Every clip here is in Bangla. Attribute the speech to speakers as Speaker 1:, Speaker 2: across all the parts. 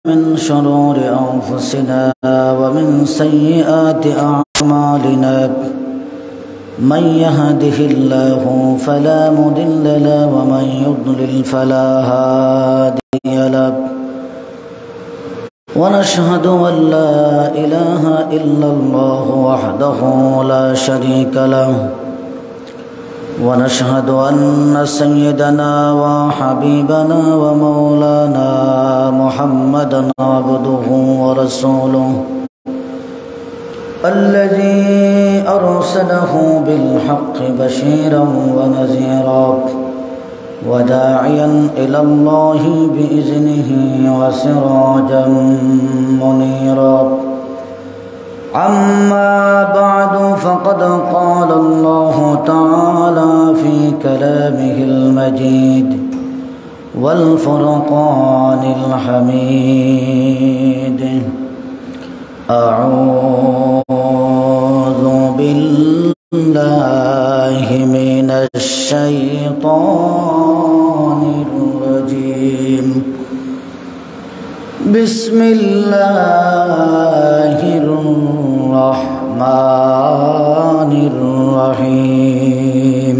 Speaker 1: من شرور أنفسنا ومن سيئات أعمالنا من يهده الله فلا مضل له ومن يضلل فلا هادي له ونشهد أن لا إله إلا الله وحده لا شريك له ونشهد أن سيدنا وحبيبنا ومولانا محمدا عبده ورسوله الذي أرسله بالحق بشيرا ونذيرا وداعيا إلى الله بإذنه وسراجا منيرا أما بعد فقد قال الله تعالى في كلامه المجيد والفرقان الحميد أعوذ بالله من الشيطان الرجيم بسم الله الرحمن الرحيم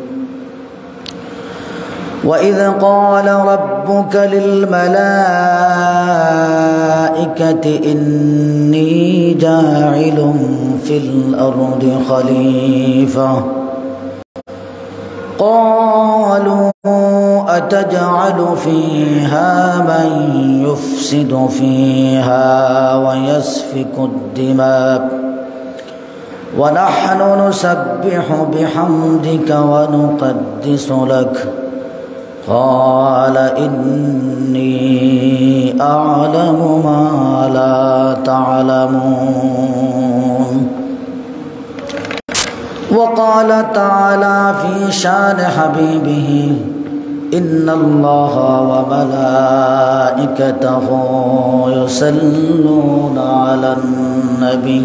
Speaker 1: وإذ قال ربك للملائكة إني جاعل في الأرض خليفة قالوا أتجعل فيها من يفسد فيها ويسفك الدماء ونحن نسبح بحمدك ونقدس لك قال إني أعلم ما لا تعلمون وقال تعالى في شان حبيبه إن الله وملائكته يصلون على النبي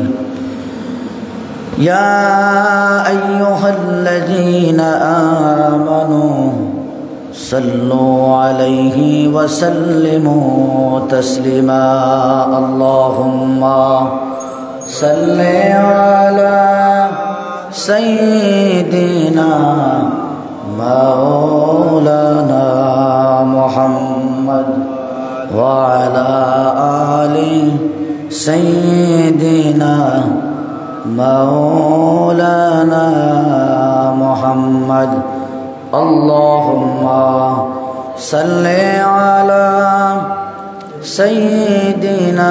Speaker 1: يا أيها الذين آمنوا صلوا عليه وسلموا تسليما اللهم صل على سيدنا مولانا محمد وعلى آل سيدنا مولانا محمد اللهم صل على سيدنا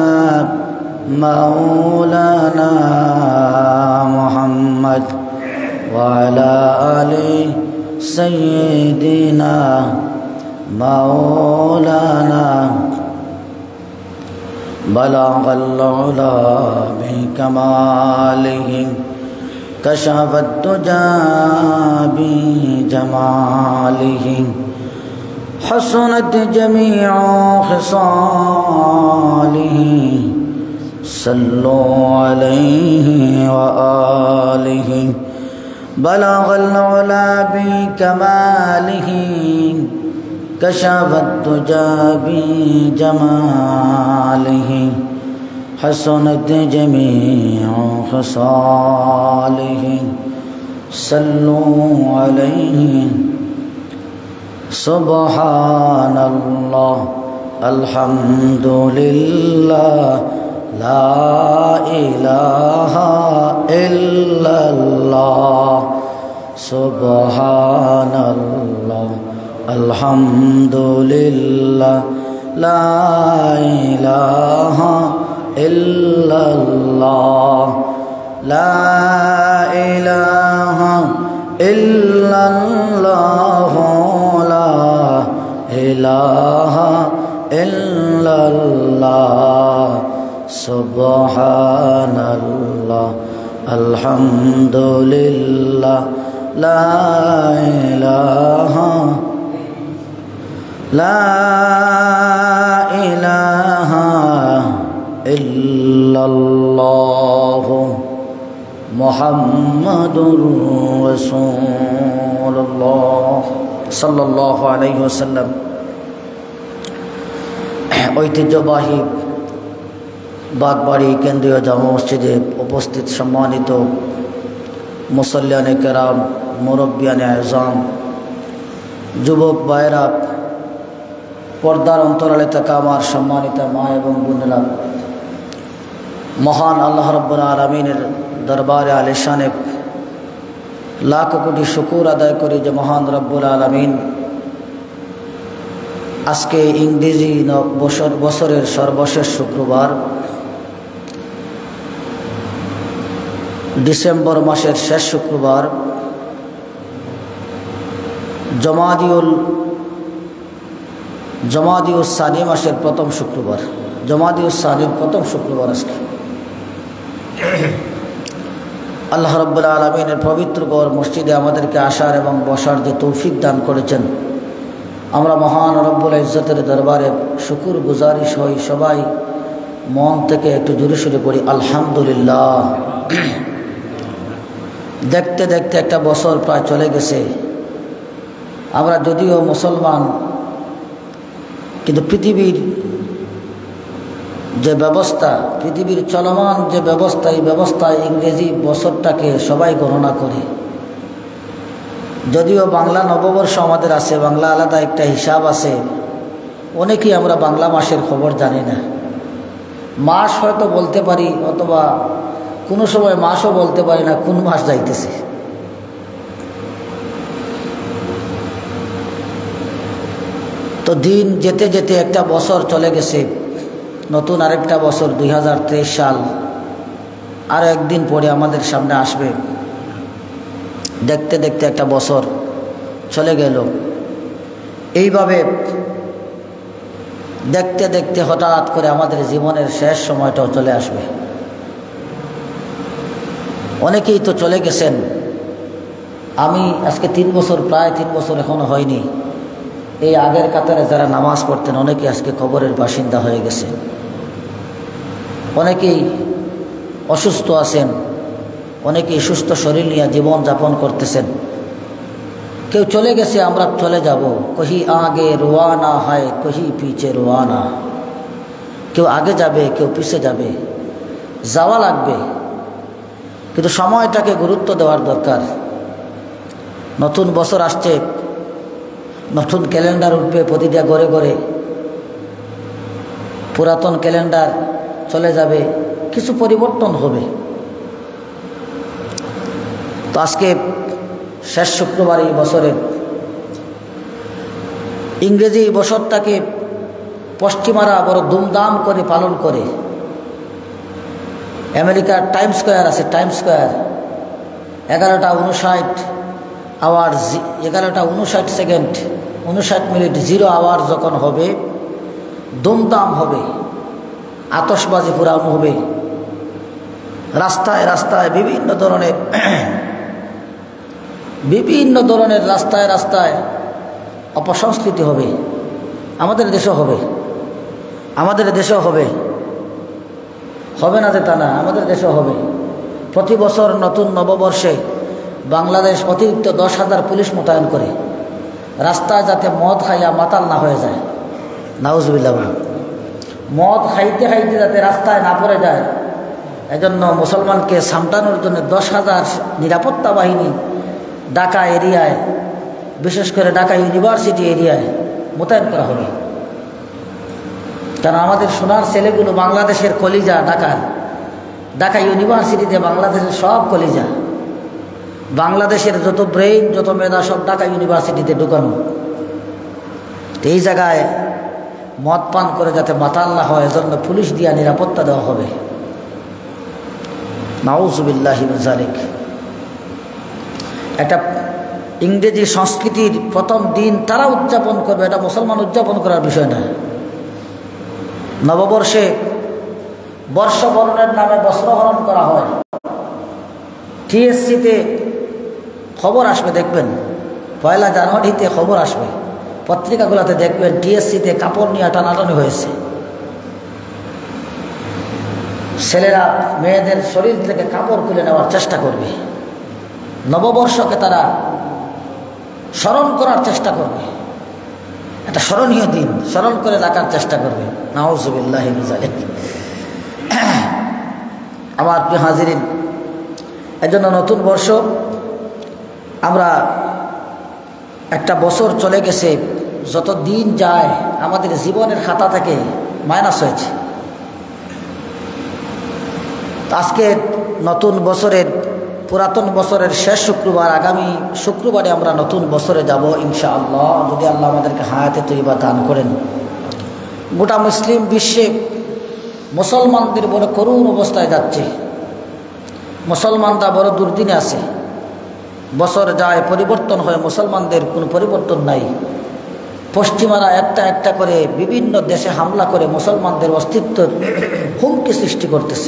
Speaker 1: مولانا محمد وعلى آل سيدنا مولانا بلغ العلا بكماله كشف الدجى بجماله حسنت جميع خصاله صلوا عليه وآله بلغ العلا بكماله كشف الدجى بجماله حسنت جميع خصاله صلوا عليه سبحان الله الحمد لله لا إله إلا الله سبحان الله الحمد لله لا إله إلا الله لا إله إلا الله لا إله إلا الله سبحان الله الحمد لله لا إله إلا الله محمد رسول الله صلى الله عليه وسلم ঐতিহ্যবাহী বাগবাড়ি কেন্দ্রীয় জামা মসজিদে উপস্থিত সম্মানিত মুসল্লিয়ানে কেরাম, মুরব্বিয়ানে আযম, যুবক ভাইয়েরা, পর্দার অন্তরালে থাকা আমার সম্মানিত মা এবং বোনেরা, মহান আল্লাহ রাব্বুল আলামিনের দরবারে আলিশানে লাখ কোটি শুকর আদায় করি যে মহান রব্বুল আলামিন আজকে ইংরেজি বছরের সর্বশেষ শুক্রবার, ডিসেম্বর মাসের শেষ শুক্রবার, জমাদিউস সানি মাসের প্রথম শুক্রবার, জমাদিউস সানির প্রথম শুক্রবার আজকে আল্লাহ রাব্বুল আলামিনের পবিত্র ঘর মসজিদে আমাদেরকে আসার এবং বসার যে তৌফিক দান করেছেন, আমরা মহান রব্বুল ইজ্জতের দরবারে শুকুর গুজারিশ হই। সবাই মন থেকে একটু জোরে সোরে পড়ি আলহামদুলিল্লাহ। দেখতে দেখতে একটা বছর প্রায় চলে গেছে। আমরা যদিও মুসলমান, কিন্তু পৃথিবীর যে ব্যবস্থা, পৃথিবীর চলমান যে ব্যবস্থা, এই ব্যবস্থায় ইংরেজি বছরটাকে সবাই গণনা করে। যদিও বাংলা নববর্ষ আমাদের আছে, বাংলা আলাদা একটা হিসাব আছে, অনেকেই আমরা বাংলা মাসের খবর জানি না। মাস হয়তো বলতে পারি, অথবা কোনো সময় মাসও বলতে পারি না কোন মাস যাইতেছে। তো দিন যেতে যেতে একটা বছর চলে গেছে, নতুন আরেকটা বছর 2023 সাল আর একদিন পরে আমাদের সামনে আসবে। দেখতে দেখতে একটা বছর চলে গেল। এইভাবে দেখতে দেখতে হঠাৎ করে আমাদের জীবনের শেষ সময়টাও চলে আসবে। অনেকেই তো চলে গেছেন। আমি আজকে 3 বছর, প্রায় 3 বছর এখনো হয়নি, এই আগের কাতারে যারা নামাজ পড়তেন অনেকেই আজকে কবরের বাসিন্দা হয়ে গেছে। অনেকেই অসুস্থ আছেন, অনেকেই সুস্থ শরীর নিয়ে জীবন যাপন করতেছেন। কেউ চলে গেছে, আমরা চলে যাব। কহি আগে রোয়ানা হয়, কহি পিছে রোয়ানা। কেউ আগে যাবে, কেউ পিছে যাবে, যাওয়া লাগবে, কিন্তু সময়টাকে গুরুত্ব দেওয়ার দরকার। নতুন বছর আসছে, নতুন ক্যালেন্ডার উঠবে প্রতিটা ঘরে ঘরে। পুরাতন ক্যালেন্ডার চলে যাবে, কিছু পরিবর্তন হবে। তো আজকে শেষ শুক্রবার এই বছরের, ইংরেজি বছরটাকে পশ্চিমারা বড় ধুমধাম করে পালন করে। আমেরিকার টাইম স্কোয়ার আছে, time square 11:59 hour 11:59 second 59 minute 0 hour যখন হবে, ধুমধাম হবে, আতশবাজি ফুরানো হবে। রাস্তায় রাস্তায় বিভিন্ন ধরনের রাস্তায় রাস্তায় অপসংস্কৃতি হবে। আমাদের দেশেও হবে, আমাদের দেশেও হবে, হবে না যে তা না, আমাদের দেশেও হবে। প্রতি বছর নতুন নববর্ষে বাংলাদেশ অতিরিক্ত 10,000 পুলিশ মোতায়েন করে, রাস্তায় যাতে মদ খাইয়া মাতাল না হয়ে যায়। নাউজুবিল্লাহ। মদ খাইতে খাইতে যাতে রাস্তায় না পড়ে যায়, এজন্য মুসলমানকে সামটানোর জন্য 10,000 নিরাপত্তা বাহিনী ঢাকা এরিয়ায়, বিশেষ করে ঢাকা ইউনিভার্সিটি এরিয়ায় মোতায়েন করা হবে। কারণ আমাদের সোনার ছেলেগুলো বাংলাদেশের কলিজা, ঢাকা ইউনিভার্সিটিতে বাংলাদেশের সব কলিজা, বাংলাদেশের যত ব্রেইন, যত মেধা সব ঢাকা ইউনিভার্সিটিতে ঢুকানো। এই জায়গায় মদ পান করে যাতে মাতাল না হয়, এজন্য পুলিশ দিয়া নিরাপত্তা দেওয়া হবে। নাউজুবিল্লাহি মিন যালিক। একটা ইংরেজি সংস্কৃতির প্রথম দিন তারা উদযাপন করবে, এটা মুসলমান উদযাপন করার বিষয় না। নববর্ষে বর্ষবরণের নামে বস্ত্রহরণ করা হয়। টিএসসিতে খবর আসবে, দেখবেন 1 জানুয়ারিতে খবর আসবে, পত্রিকাগুলোতে দেখবেন টিএসসিতে কাপড় নিয়ে টানাটানি হয়েছে। ছেলেরা মেয়েদের শরীর থেকে কাপড় খুলে নেওয়ার চেষ্টা করবে, নববর্ষকে তারা স্মরণ করার চেষ্টা করবে। একটা স্মরণীয় দিন, স্মরণ করে রাখার চেষ্টা করবে। নাউযুবিল্লাহি মিন যালিক। আমার প্রিয় হাজিরিন, এজন্য নতুন বর্ষ, আমরা একটা বছর চলে গেছে, যত দিন যায় আমাদের জীবনের খাতা থেকে মাইনাস হয়েছে। আজকে নতুন বছরের, পুরাতন বছরের শেষ শুক্রবার, আগামী শুক্রবারে আমরা নতুন বছরে যাব ইনশাআল্লাহ, যদি আল্লাহ আমাদেরকে হায়াতে তৈবা দান করেন। গোটা মুসলিম বিশ্বে মুসলমানদের বড় করুণ অবস্থায় যাচ্ছে, মুসলমানরা বড় দুর্দিনে আছে। বছর যায়, পরিবর্তন হয়, মুসলমানদের কোনো পরিবর্তন নাই। পশ্চিমারা একটা একটা করে বিভিন্ন দেশে হামলা করে মুসলমানদের অস্তিত্ব হুমকি সৃষ্টি করতেছে।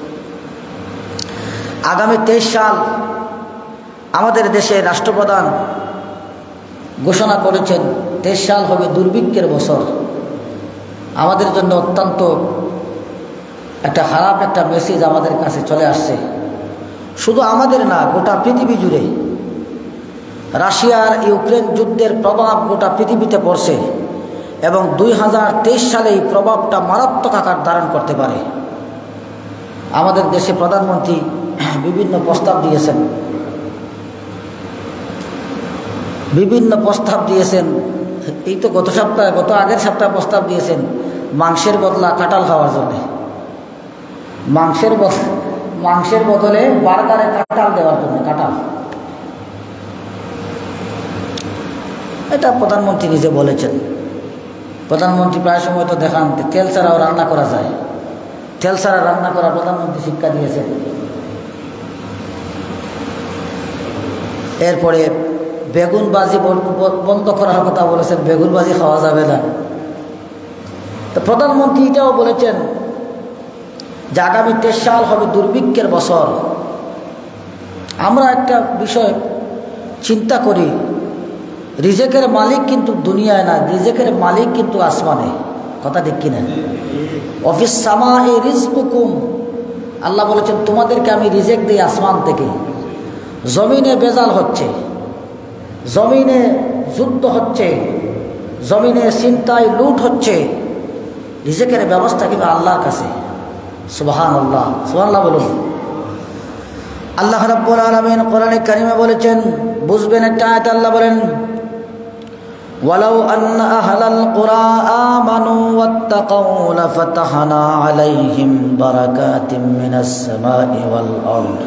Speaker 1: আগামী 23 সাল আমাদের দেশের রাষ্ট্রপ্রধান ঘোষণা করেছেন 23 সাল হবে দুর্ভিক্ষের বছর। আমাদের জন্য অত্যন্ত একটা খারাপ একটা মেসেজ আমাদের কাছে চলে আসছে। শুধু আমাদের না, গোটা পৃথিবী জুড়ে রাশিয়ার ইউক্রেন যুদ্ধের প্রভাব গোটা পৃথিবীতে পড়ছে এবং 2023 সালে এই প্রভাবটা মারাত্মক আকার ধারণ করতে পারে। আমাদের দেশে প্রধানমন্ত্রী বিভিন্ন প্রস্তাব দিয়েছেন। এই তো গত আগের সপ্তাহে প্রস্তাব দিয়েছেন মাংসের বদলা কাঁঠাল খাওয়ার জন্য। মাংসের বদলে বার্গারে কাঁঠাল দেওয়ার জন্য, কাঁঠাল। এটা প্রধানমন্ত্রী নিজে বলেছেন। প্রধানমন্ত্রী প্রায় সময় তো দেখান তেল ছাড়াও রান্না করা যায়, তেল ছাড়া রান্না করা প্রধানমন্ত্রী শিক্ষা দিয়েছেন। এরপরে বেগুন ভাজি বন্ধ করার কথা বলেছেন, বেগুন ভাজি খাওয়া যাবে না। তো প্রধানমন্ত্রী এটাও বলেছেন যে আগামী 23 সাল হবে দুর্ভিক্ষের বছর। আমরা একটা বিষয় চিন্তা করি, রিজেকের মালিক কিন্তু দুনিয়ায় না, রিজেকের মালিক কিন্তু আসমানে। কথা ঠিক কিনা? অফিস সামাই রিজকুকুম, আল্লাহ বলেছেন তোমাদেরকে আমি রিজেক দিই আসমান থেকে। জমিনে বেজাল হচ্ছে, জমিনে যুদ্ধ হচ্ছে, জমিনে ছিনতাই লুট হচ্ছে, রিজেকের ব্যবস্থা কিন্তু আল্লাহর কাছে। সুবহানাল্লাহ, সুবহানাল্লাহ বলুন। আল্লাহ রাব্বুল আলামিন কোরআনে কারিমে বলেছেন, বুঝবেন একটা আয়াত, আল্লাহ বলেন ওয়ালাউ আন্না আহলাল কুরা আমানু ওয়াত্তাকাউ লাফাতাহনা আলাইহিম বারাকাতিম মিনাস সামাই ওয়াল আরদ।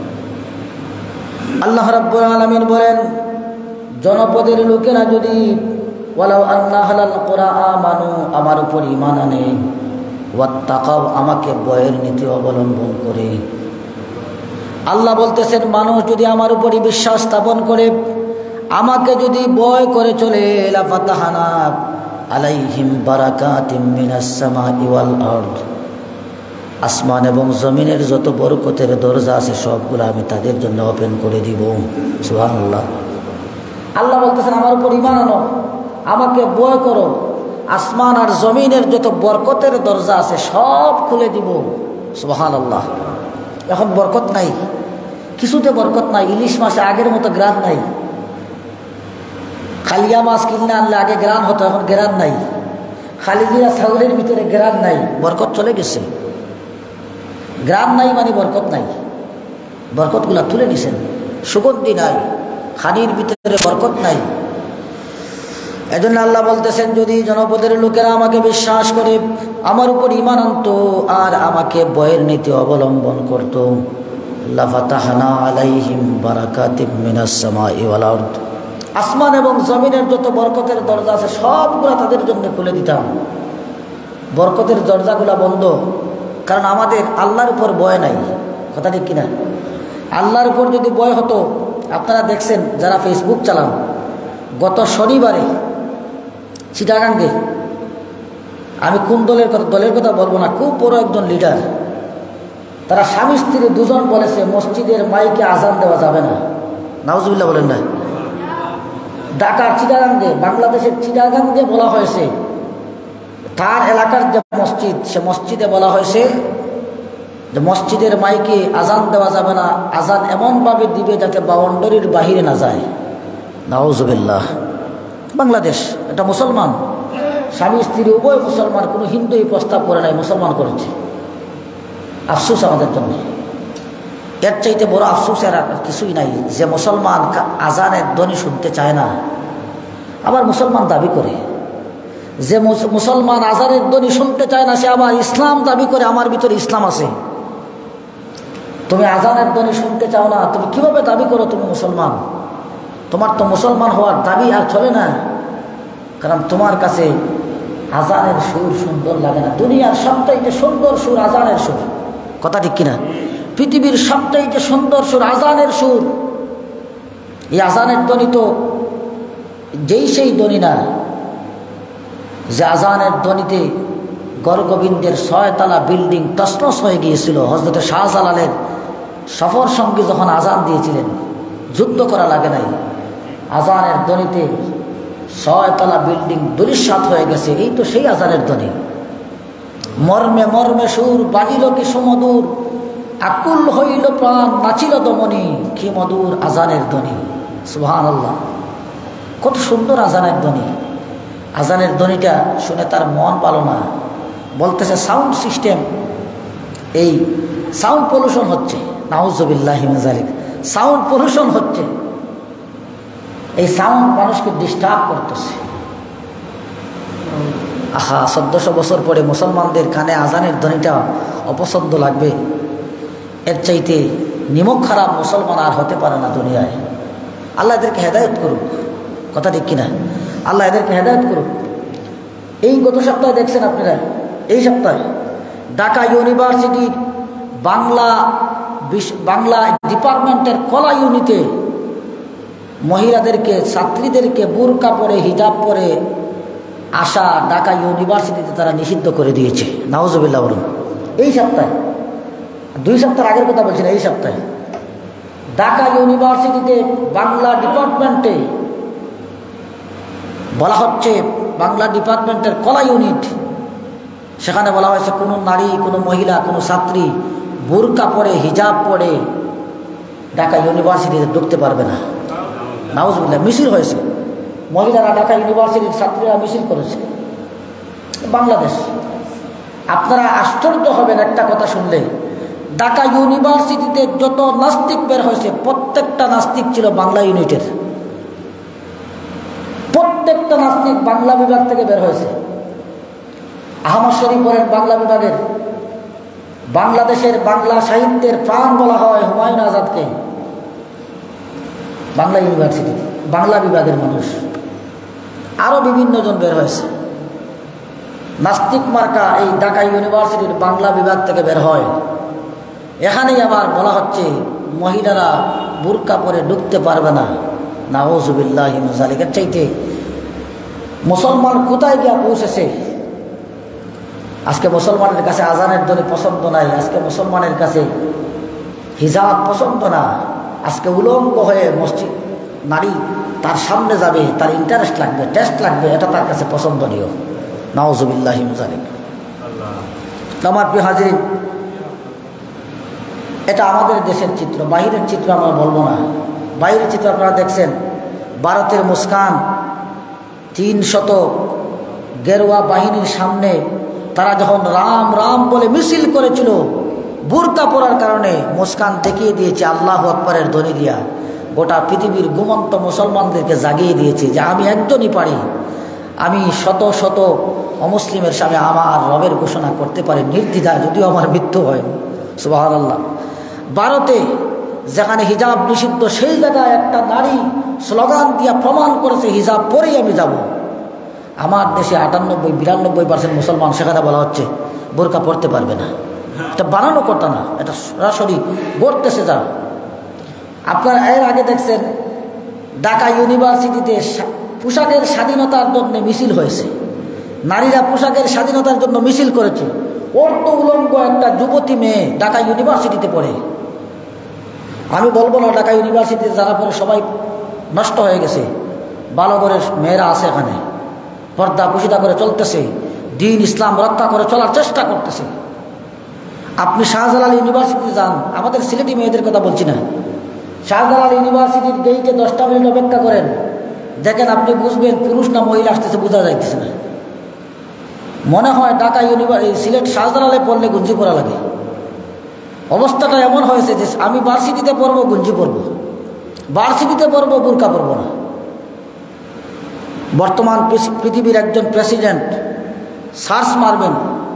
Speaker 1: আল্লাহ রাব্বুল আলামিন বলেন, জনপদের লোকেরা যদি ওয়ালাউ আন্না আহলাল কুরা আমানু, আমার উপর ঈমান আনে, ওয়াত্তাকাউ, আমাকে ভয়ের নীতি অবলম্বন করে। আল্লাহ বলতেছেন মানুষ যদি আমার উপরই বিশ্বাস স্থাপন করে, আমাকে যদি ভয় করে চলে, লাফাতাহানা আলাইহিম বারাকাতিম মিনাস সামাই ওয়াল আরদ, আসমান এবং জমিনের যত বরকতের দরজা আছে সবগুলো আমি তাদের জন্য ওপেন করে দিব। সুবহানাল্লাহ। আল্লাহ বলতেছেন আমার উপর ঈমান আনো, আমাকে ভয় করো, আসমান আর জমিনের যত বরকতের দরজা আছে সব খুলে দিব। সুবহানাল্লাহ। এখন বরকত নাই, কিছুতে বরকত নাই। ইলিশ মাসে আগের মতো গ্রান নাই। খালিয়া মাছ কিনে আনলে আগে গ্রান হতো, এখন গ্রান নাই। খালিজিরা ছাগলের ভিতরে গ্রান নাই, বরকত চলে গেছে। গ্রান নাই মানে বরকত নাই, বরকতগুলা তুলে নিছেন। সুগন্ধি নাই, খানির ভিতরে বরকত নাই। এজন্য আল্লাহ বলতেছেন যদি জনপদের লোকেরা আমাকে বিশ্বাস করে, আমার উপর ঈমান আনতো আর আমাকে ভয়ের নীতি অবলম্বন করত, লাফাতাহনা আলাইহিম বারাকাতিম মিনাস সামাই ওয়াল আরদ, আসমান এবং জমিনের যত বরকতের দরজা আছে সবগুলো তাদের জন্য খুলে দিতাম। বরকতের দরজাগুলো বন্ধ, কারণ আমাদের আল্লাহর উপর ভয় নাই। কথা ঠিক কিনা? আল্লাহর উপর যদি ভয় হতো, আপনারা দেখছেন যারা ফেসবুক চালান, গত শনিবারে চিটাগাঙ্গে, আমি কোন দলের কথা বলবো না, খুব বড় একজন লিডার, তারা স্বামী স্ত্রী দুজন বলেছে মসজিদের মাইকে আজান দেওয়া যাবে না। নাউজুবিল্লাহ বলেন না। ঢাকার চিটাগাঙ্গে, বাংলাদেশের চিটাগাঙ্গে বলা হয়েছে, তার এলাকার যে মসজিদ, সে মসজিদে বলা হয়েছে যে মসজিদের মাইকে আজান দেওয়া যাবে না, আজান এমনভাবে দিবে যাতে বাউন্ডারির বাহিরে না যায়। নাউজুবিল্লাহ। বাংলাদেশ এটা মুসলমান, স্বামী স্ত্রী উভয় মুসলমান, কোনো হিন্দু এই প্রস্তাব করে নাই, মুসলমান করেছে। আফসোস আমাদের জন্য, এর চাইতে বড় আফসোস আর কিছুই নাই যে মুসলমান আজানের ধ্বনি শুনতে চায় না, আবার মুসলমান দাবি করে। যে মুসলমান আজানের ধ্বনি শুনতে চায় না সে আবার ইসলাম দাবি করে, আমার ভিতরে ইসলাম আছে। তুমি আজানের ধ্বনি শুনতে চাও না, তুমি কিভাবে দাবি করো তুমি মুসলমান? তোমার তো মুসলমান হওয়ার দাবি আর চলে না, কারণ তোমার কাছে আজানের সুর সুন্দর লাগে না। দুনিয়ার সবচাইতে সুন্দর সুর আজানের সুর, কথা ঠিক কিনা? পৃথিবীর সবচাইতে সুন্দর সুর আজানের সুর। এই আজানের ধ্বনি তো সেই ধ্বনি না যে আজানের ধ্বনিতে গড়গোবিন্দের 6 তলা বিল্ডিং তছনছ হয়ে গিয়েছিল। হযরত শাহজালালের সফর সঙ্গী যখন আজান দিয়েছিলেন, যুদ্ধ করা লাগে নাই, আজানের ধ্বনিতে 6 তলা বিল্ডিং ধূলিসাৎ হয়ে গেছে। এই তো সেই আজানের ধ্বনি। মর্মে মর্মে সুর বাজিল কি সুমধুর, আকুল হইল প্রাণ নাচিল দমনি, কি মধুর আজানের ধ্বনি। সুবহানাল্লাহ, কত সুন্দর আজানের ধ্বনি। আজানের ধ্বনিটা শুনে তার মন ভালো না, বলতেছে সাউন্ড সিস্টেম, এই সাউন্ড পলিউশন হচ্ছে, নাউজুবিল্লাহি মিন যালিক, সাউন্ড পলিউশন হচ্ছে, এই সাউন্ড মানুষকে ডিস্টার্ব করতেছে। আহা, 1400 বছর পরে মুসলমানদের কানে আজানের ধ্বনিটা অপছন্দ লাগবে? এর চাইতে নিমক খারাপ মুসলমান আর হতে পারে না দুনিয়ায়। আল্লাহ এদেরকে হেদায়েত করুক, কথা ঠিক কিনা? আল্লাহ এদেরকে হেদায়েত করুক। এই গত সপ্তাহে দেখছেন আপনারা, এই সপ্তাহে ঢাকা ইউনিভার্সিটির বাংলা ডিপার্টমেন্টের কলা ইউনিটে মহিলাদেরকে, ছাত্রীদেরকে বোরকা পরে হিজাব পরে আসা ঢাকা ইউনিভার্সিটিতে তারা নিষিদ্ধ করে দিয়েছে। নাউজুবিল্লাহ বলুন। এই সপ্তাহে, 2 সপ্তাহ আগের কথা বলছি না, এই সপ্তাহে ঢাকা ইউনিভার্সিটিতে বাংলা ডিপার্টমেন্টে বলা হচ্ছে, বাংলা ডিপার্টমেন্টের কলা ইউনিট, সেখানে বলা হয়েছে কোনো নারী, কোনো মহিলা, কোনো ছাত্রী বোরকা পরে হিজাব পরে ঢাকা ইউনিভার্সিটিতে ঢুকতে পারবে না। নাউজুবিল্লাহ। মিছিল হয়েছে, মহিলারা ঢাকা ইউনিভার্সিটির ছাত্রীরা মিছিল করেছে। বাংলাদেশ, আপনারা আশ্চর্য হবেন একটা কথা শুনলে, ঢাকা ইউনিভার্সিটিতে যত নাস্তিক বের হয়েছে প্রত্যেকটা নাস্তিক ছিল বাংলা ইউনিটের। প্রত্যেকটা নাস্তিক বাংলা বিভাগ থেকে বের হয়েছে। আহমদ শরীফ বলেন বাংলা বিভাগের, বাংলাদেশের বাংলা সাহিত্যের প্রাণ বলা হয় হুমায়ুন আজাদকে। বাংলা ইউনিভার্সিটি, বাংলা বিভাগের মানুষ, আরো বিভিন্ন জন বের হয়েছে। নাস্তিক মার্কা এই ঢাকা ইউনিভার্সিটির বাংলা বিভাগ থেকে বের হয়। এখানেই আবার বলা হচ্ছে মহিলারা বোরকা পরে ঢুকতে পারবে না। নাউজুবিল্লাহি মিন যালিক। এর চাইতে মুসলমান কোথায় গিয়া পৌঁছেছে? আজকে মুসলমানের কাছে আজানের ধ্বনি পছন্দ নাই, আজকে মুসলমানের কাছে হিজাব পছন্দ না, আজকে উলঙ্গ হয়ে মসজিদ নারী তার সামনে যাবে, তার ইন্টারেস্ট লাগবে, টেস্ট লাগবে, এটা তার কাছে পছন্দনীয়। নাউজুবিল্লাহি মিন যালিক। আমার প্রিয় হাজিরিন, এটা আমাদের দেশের চিত্র, বাহিরের চিত্র আমরা বলবো না। বাইরের চিত্র আপনারা দেখছেন, ভারতের মুস্কান 300 গেরুয়া বাহিনীর সামনে তারা যখন রাম রাম বলে মিছিল করেছিল, বোরকা পরার কারণে মুস্কান দেখিয়ে দিয়েছে আল্লাহু আকবারের ধ্বনি দিয়া, গোটা পৃথিবীর ঘুমন্ত মুসলমানদেরকে জাগিয়ে দিয়েছে যে আমি একজনই পারি, আমি শত শত অমুসলিমের সামনে আমার রবের ঘোষণা করতে পারি নির্দ্বিধায়, যদিও আমার মৃত্যু হয়। সুবহানাল্লাহ। ভারতে যেখানে হিজাব নিষিদ্ধ, সেই জায়গায় একটা নারী স্লোগান দিয়া প্রমাণ করেছে হিজাব পরেই আমি যাব। আমার দেশে 98-92% মুসলমান, সেখানে বলা হচ্ছে বোরকা পরতে পারবে না। এটা বানানো কথা না, এটা সরাসরি ঘটতেছে। যা আপনারা এর আগে দেখছেন ঢাকা ইউনিভার্সিটিতে পোশাকের স্বাধীনতার জন্য মিছিল হয়েছে, নারীরা পোশাকের স্বাধীনতার জন্য মিছিল করেছে। অর্ধ উলঙ্গ একটা যুবতী মেয়ে ঢাকা ইউনিভার্সিটিতে পড়ে। আমি বলবো না ঢাকা ইউনিভার্সিটিতে যারা পড়ে সবাই নষ্ট হয়ে গেছে, ভালো করে মেয়েরা আছে এখানে, পর্দা পুশিদা করে চলতেছে, দিন ইসলাম রক্ষা করে চলার চেষ্টা করতেছে। আপনি শাহজালাল ইউনিভার্সিটিতে যান, আমাদের সিলেটি মেয়েদের কথা বলছি না, শাহজালাল ইউনিভার্সিটির গেইটে 10টা মিনিট অপেক্ষা করেন, দেখেন, আপনি বুঝবেন পুরুষ না মহিলা আসতেছে, বোঝা যাইতেছে না। মনে হয় ঢাকা সিলেট শাহজালালে পড়লে গুঞ্জি পরা লাগে। অবস্থাটা এমন হয়েছে যে আমি ভার্সিটিতে পড়বো গুঞ্জি পরবো, ভার্সিটিতে পড়বো বোরকা পরবো না। বর্তমান পৃথিবীর একজন প্রেসিডেন্ট, সার্চ মারবেন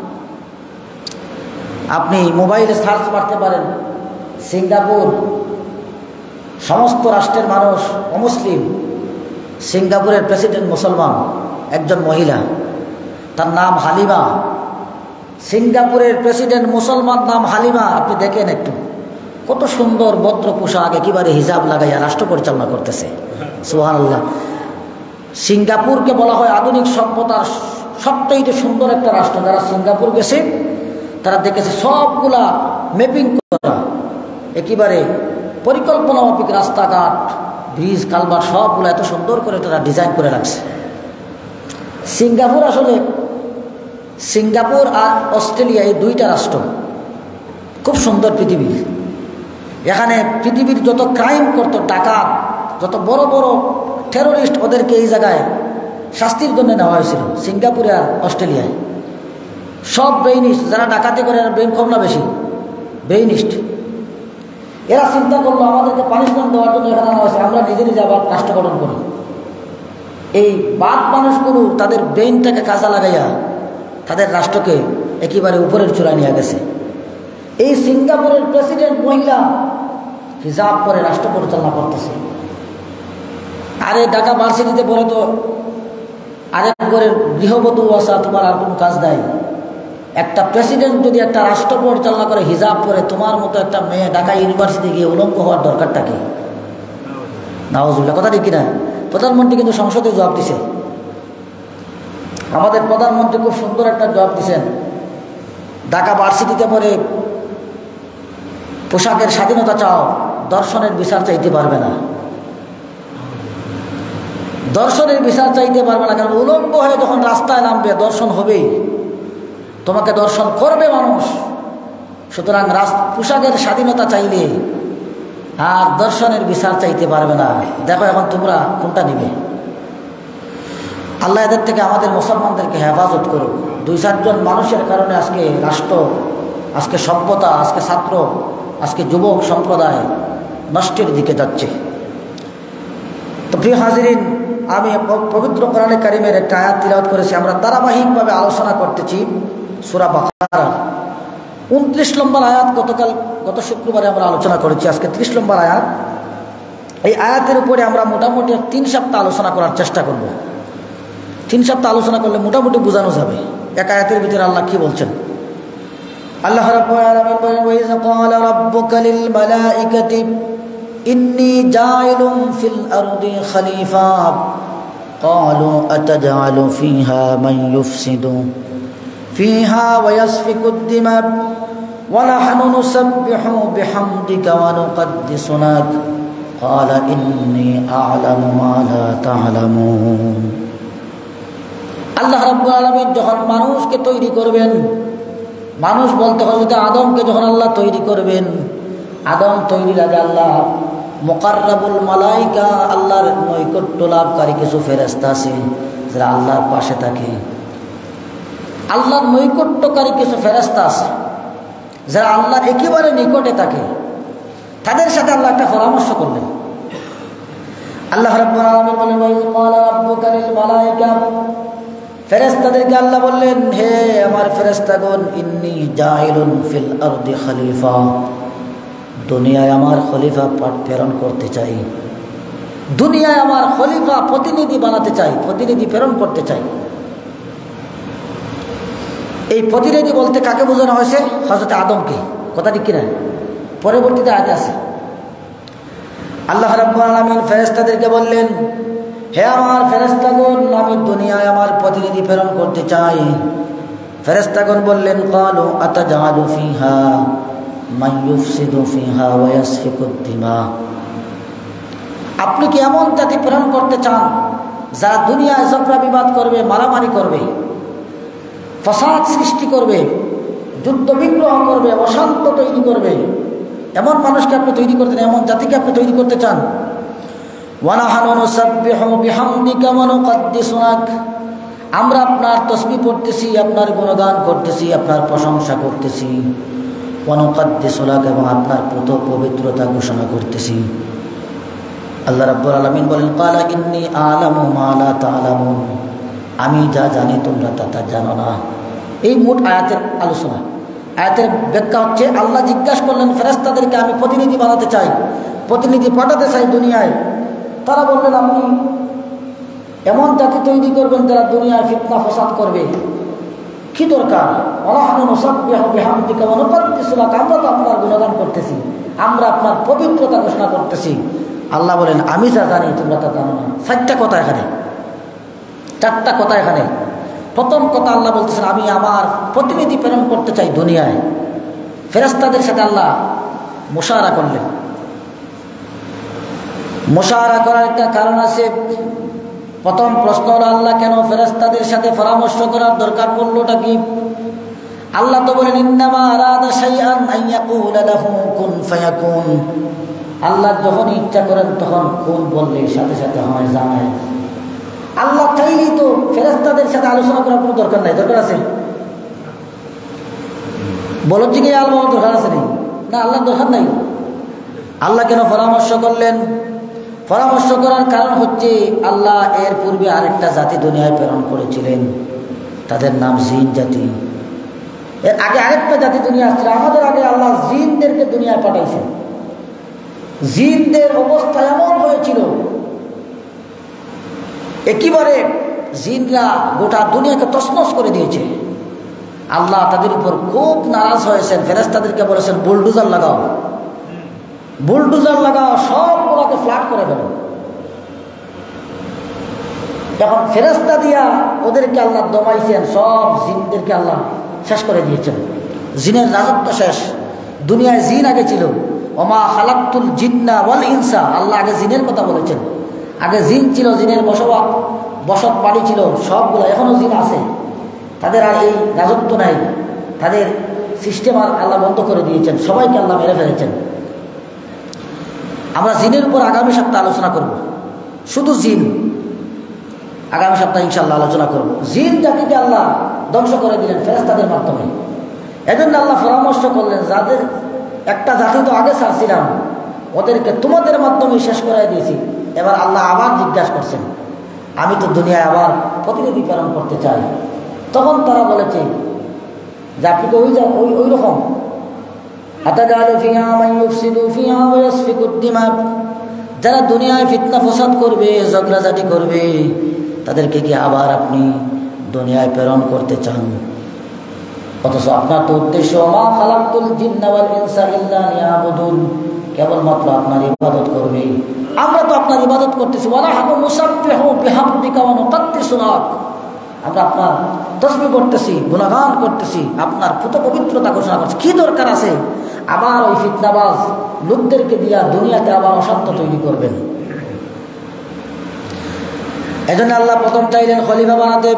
Speaker 1: আপনি, মোবাইলে সার্চ মারতে পারেন সিঙ্গাপুর, সমস্ত রাষ্ট্রের মানুষ অমুসলিম, সিঙ্গাপুরের প্রেসিডেন্ট মুসলমান, একজন মহিলা, তার নাম হালিমা। সিঙ্গাপুরের প্রেসিডেন্ট মুসলমান, নাম হালিমা। আপনি দেখেন একটু কত সুন্দর বস্ত্র পোশাক, একেবারে হিজাব লাগাইয়া রাষ্ট্র পরিচালনা করতেছে। সুবহানাল্লাহ। সিঙ্গাপুরকে বলা হয় আধুনিক সভ্যতার সবচেয়ে সুন্দর একটা রাষ্ট্র। যারা সিঙ্গাপুর গেছে তারা দেখেছে সবগুলা ম্যাপিং করা, একেবারে পরিকল্পনা মাফিক রাস্তাঘাট, ব্রিজ, কালভার্ট সবগুলো এত সুন্দর করে তারা ডিজাইন করে রাখছে। সিঙ্গাপুর আসলে, সিঙ্গাপুর আর অস্ট্রেলিয়া এই দুইটা রাষ্ট্র খুব সুন্দর পৃথিবীর। এখানে পৃথিবীর যত ক্রাইম করতো, ডাকাত, যত বড় বড় টেরোরিস্ট, ওদেরকে এই জায়গায় শাস্তির জন্য নেওয়া হয়েছিল, সিঙ্গাপুরে আর অস্ট্রেলিয়ায়। সব ব্রেইনিস্ট, যারা ডাকাতি করে এরা ব্রেইন কম না বেশি, ব্রেইনিস্ট। এরা চিন্তা করলো আমাদেরকে পানিশমেন্ট দেওয়ার জন্য এখানে আনা হয়েছে, আমরা নিজে নিজে আবার রাষ্ট্র গঠন করি। এই বাদ মানুষগুলো তাদের ব্রেইনটাকে কাজে লাগাইয়া তাদের রাষ্ট্রকে একেবারে উপরের চূড়ায় নিয়ে গেছে। এই সিঙ্গাপুরের প্রেসিডেন্ট মহিলা হিজাব করে রাষ্ট্র পরিচালনা করতেছে। আরে ঢাকা ভার্সিটিতে পড়ে তো আরেক করে গৃহবধূ আসা, তোমার আর কোনো কাজ নাই। একটা প্রেসিডেন্ট যদি একটা রাষ্ট্র পরিচালনা করে হিজাব করে, তোমার মতো একটা মেয়ে ঢাকা ইউনিভার্সিটি গিয়ে উলঙ্গ হওয়ার দরকারটা কি? নাউজুবিল্লাহ, কথা ঠিক কিনা? প্রধানমন্ত্রী কিন্তু সংসদে জবাব দিছে। আমাদের প্রধানমন্ত্রী খুব সুন্দর একটা জবাব দিছেন। ঢাকা ভার্সিটিতে পড়ে পোশাকের স্বাধীনতা চাও, দর্শনের বিচার চাইতে পারবে না। দর্শনের বিচার চাইতে পারবে না, কারণ উলঙ্গ হয়ে যখন রাস্তায় নামবে দর্শন হবেই, তোমাকে দর্শন করবে মানুষ। সুতরাং পোশাকের স্বাধীনতা চাইলে আর দর্শনের বিচার চাইতে পারবে না। দেখো এখন তোমরা কোনটা নিবে। আল্লাহ এদের থেকে আমাদের মুসলমানদেরকে হেফাজত করুক। 2-4 জন মানুষের কারণে আজকে রাষ্ট্র, আজকে সভ্যতা, আজকে ছাত্র, আজকে যুবক সম্প্রদায় নষ্টের দিকে যাচ্ছে। তো প্রিয় হাজিরিন, আমি পবিত্র কোরআনে কারিমের একটা আয়াত তিলাওয়াত করেছি। আমরা ধারাবাহিকভাবে আলোচনা করতেছি সূরা বাকারা 29 নম্বর আয়াত। গত শুক্রবারে আমরা আলোচনা করেছি, আজকে 30 নম্বর আয়াত। এই আয়াতের উপরে আমরা মোটামুটি 3 সপ্তাহ আলোচনা করার চেষ্টা করব। 3 সপ্তাহ আলোচনা করলে মোটামুটি বোঝানো যাবে এক আয়াতের ভিতরে আল্লাহ কি বলছেন। আল্লাহ রাব্বুল আলামিন বলেন, ওয়া ইয ক্বালা রাব্বুকা লিল মালাইকাতি ইন্নী জাইলুন ফিল আরদি খলিফা ক্বালু আতাজআলু ফিহা মান ইউফসিদু ফিহা ওয়া ইয়াসফিকু আদ-দিমা ওয়া নাহনু নুসাব্বিহু বিহামদিকা ওয়া নুকদ্দিসু লাক ক্বালা ইন্নী আ'লামু মা লা তা'লামুন। আল্লাহ রাব্বুল আলামিন যখন মানুষকে তৈরি করবেন, মানুষ বলতে হযরত আদমকে যখন আল্লাহ তৈরি করবেন, আদম তৈরির আগে আল্লাহ মুকাররাবুল মালাইকা, আল্লাহর নৈকট্য লাভকারী কিছু ফেরেশতা আছে যারা আল্লাহর পাশে থাকে। আল্লাহর নৈকট্যকারী কিছু ফেরেশতা আছে যারা আল্লাহর একেবারে নিকটে থাকে। তাদের সাথে আল্লাহ একটা পরামর্শ করলেন। আল্লাহ রাব্বুল আলামিন বলেন, ওয়া ইয ক্বালা রাব্বুকা লিল মালাইকা, ফেরেশতাদেরকে আল্লাহ বললেন, হে আমার ফেরেশতাগণ, ইন্নী জাইলুন ফিল আরদি খলিফা, দুনিয়ায় আমার খলিফা প্রেরণ করতে চাই। দুনিয়ায় আমার খলিফা, প্রতিনিধি বানাতে চাই, প্রতিনিধি প্রেরণ করতে চাই। এই প্রতিনিধি বলতে কাকে বোঝানো হয়েছে? হযরত আদমকে। কথা ঠিক কিনা? পরবর্তীতে আয়াতে আছে। আল্লাহ রাব্বুল আলামিন ফেরেশতাদেরকে বললেন, হে আমার ফেরেশতাগণ, আমি দুনিয়ায় আমার প্রতিনিধি প্রেরণ করতে চাই। ফেরেশতাগণ বললেন, ক্বালু আতাজআলু ফিহা মান ইউফসিদু ফিহা ওয়া ইয়াসফিকু আদ-দিমা, আপনি কি এমন জাতি প্রেরণ করতে চান যারা দুনিয়ায় ঝগড়া বিবাদ করবে, মারামারি করবে, ফাসাদ সৃষ্টি করবে, যুদ্ধ বিগ্রহ করবে, অশান্ত তৈরি করবে? এমন মানুষকে আপনি তৈরি করতে চান, এমন জাতিকে আপনি তৈরি করতে চান? ওয়া নাহনু নুসাব্বিহু বিহামদিকা ওয়া নুকদ্দিসু লাক, আমরা আপনার তাসবিহ পড়তেছি, আপনার গুণগান করতেছি, আপনার প্রশংসা করতেছি। ওয়া নুকদ্দিসু লাক, এবং আপনার পবিত্রতা ঘোষণা করতেছি। আল্লাহ রাব্বুল আলামিন বলেন, ক্বালা ইন্নী আ'লামু মা লা তা'লামুন, আমি যা জানি তোমরা তা জানো না। এই মোট আয়াতের আলোচনা। আয়াতের ব্যাখ্যা হচ্ছে, আল্লাহ জিজ্ঞাসা করলেন ফেরেশতাদেরকে, আমি প্রতিনিধি বানাতে চাই, প্রতিনিধি পাঠাতে চাই দুনিয়ায়। তারা বললেন, আপনি এমন জাতি তৈরি করবেন যারা দুনিয়ায় ফিতনা ফসাদ করবে, কি দরকার? ওয়ানাহনু নুসাব্বিহু বিহামদিকা ওয়া নুকদ্দিসু লাক, আমরা তো আপনার গুণগান করতেছি, আমরা আপনার পবিত্রতা ঘোষণা করতেছি। আল্লাহ বলেন, আমি যা জানি তোমরা তা জানো না। চারটা কথা এখানে, চারটা কথা এখানে। প্রথম কথা, আল্লাহ বলতেছেন, আমি আমার প্রতিনিধি প্রেরণ করতে চাই দুনিয়ায়। ফেরেশতাদের সাথে আল্লাহ মুশাওয়ারা করলেন। মুশাওয়ারা করার একটা কারণ আছে। প্রথম প্রশ্ন হলো, আল্লাহ কেন ফেরেশতাদের সাথে পরামর্শ করার দরকার পড়লোটা কি? আল্লাহ তো বলেন, ইন্নামা আরাদা শাইআন আন ইয়াকুলা লাহু কুন ফায়াকুন। আল্লাহ যখন ইচ্ছা করেন তখন কুন বললে সাথে সাথে হয় যায়। আল্লাহ চাইলেই তো ফেরেশতাদের সাথে আলোচনা করার কোনো দরকার নাই। দরকার আছে? বলো যে কি আল্লাহ দরকার আছে নেই? না, আল্লাহ দরকার নাই। আল্লাহ কেন পরামর্শ করলেন? পরামর্শ করার কারণ হচ্ছে, আল্লাহ এর পূর্বে আরেকটা জাতি দুনিয়ায় প্রেরণ করেছিলেন, তাদের নাম জিন জাতি। এর আগে আরেকটা জাতি দুনিয়া আসছিল, আমাদের আগে আল্লাহ জিনদেরকে দুনিয়ায় পাঠাইছেন। জিনদের অবস্থা এমন হয়েছিল, একেবারে জিনরা গোটা দুনিয়াকে তছনছ করে দিয়েছে। আল্লাহ তাদের উপর খুব নারাজ হয়েছেন, ফেরেশতাদেরকে বলেছেন, বুলডোজার লাগাও, বুলডোজার লাগাও, সবগুলোকে ফ্ল্যাট করে দেবো। যখন ফেরেশতা দিয়া ওদেরকে আল্লাহ দমাইছেন, সব জিনদেরকে আল্লাহ শেষ করে দিয়েছেন। জিনের রাজত্ব শেষ। দুনিয়ায় জিন আগে ছিল, ওমা খালাকতুল জিন্না ওয়াল ইনসা, আল্লাহ আগে জিনের কথা বলেছেন। আগে জিন ছিল, জিনের বসত বাড়ি ছিল সবগুলো, এখনও জিন আছে, তাদের আর এই রাজত্ব নাই, তাদের সিস্টেম আর আল্লাহ বন্ধ করে দিয়েছেন, সবাইকে আল্লাহ মেরে ফেলেছেন। আমরা জিনের উপর আগামী সপ্তাহে আলোচনা করব, শুধু জিন আগামী সপ্তাহে ইনশাআল্লাহ আলোচনা করব। জিন জাতিকে আল্লাহ ধ্বংস করে দিলেন ফেরেশতাদের মাধ্যমে। এজন্য আল্লাহ পরামর্শ করলেন, যাদের একটা জাতি তো আগে ছাড়ছিলাম, ওদেরকে তোমাদের মাধ্যমে শেষ করাই দিয়েছি। এবার আল্লাহ আবার জিজ্ঞাসা করছেন, আমি তো দুনিয়ায় আবার প্রতিনিধি প্রেরণ করতে চাই। তখন তারা বলেছে যে, আপনি তো ওই রকম, যারা দুনিয়ায় ফিতনা ফসাদ করবে, ঝগড়াঝাটি করবে, তাদেরকে কি আবার আপনি দুনিয়ায় প্রেরণ করতে চান? অথচ আপনার তো উদ্দেশ্য, মা খালাকতুল জিন্না ওয়াল ইনসা ইল্লা লিয়াবুদুন, কেবলমাত্র আপনার ইবাদত করবে। আমরা তো আপনার ইবাদত করতেছি, ওয়া নাহনু নুসাব্বিহু বিহামদিকা ওয়া নুকদ্দিসু লাক, আমরা আপনার তাসবিহ করতেছি, গুণগান করতেছি, আপনার পবিত্রতা ঘোষণা করছি। কি দরকার আছে আবার ওই ফিতনাবাজ লোকদেরকে দিয়া দুনিয়াতে আবার অশান্ত তৈরি করবেন? এজন্য আল্লাহ প্রথম চাইলেন খলিফা বানাতে।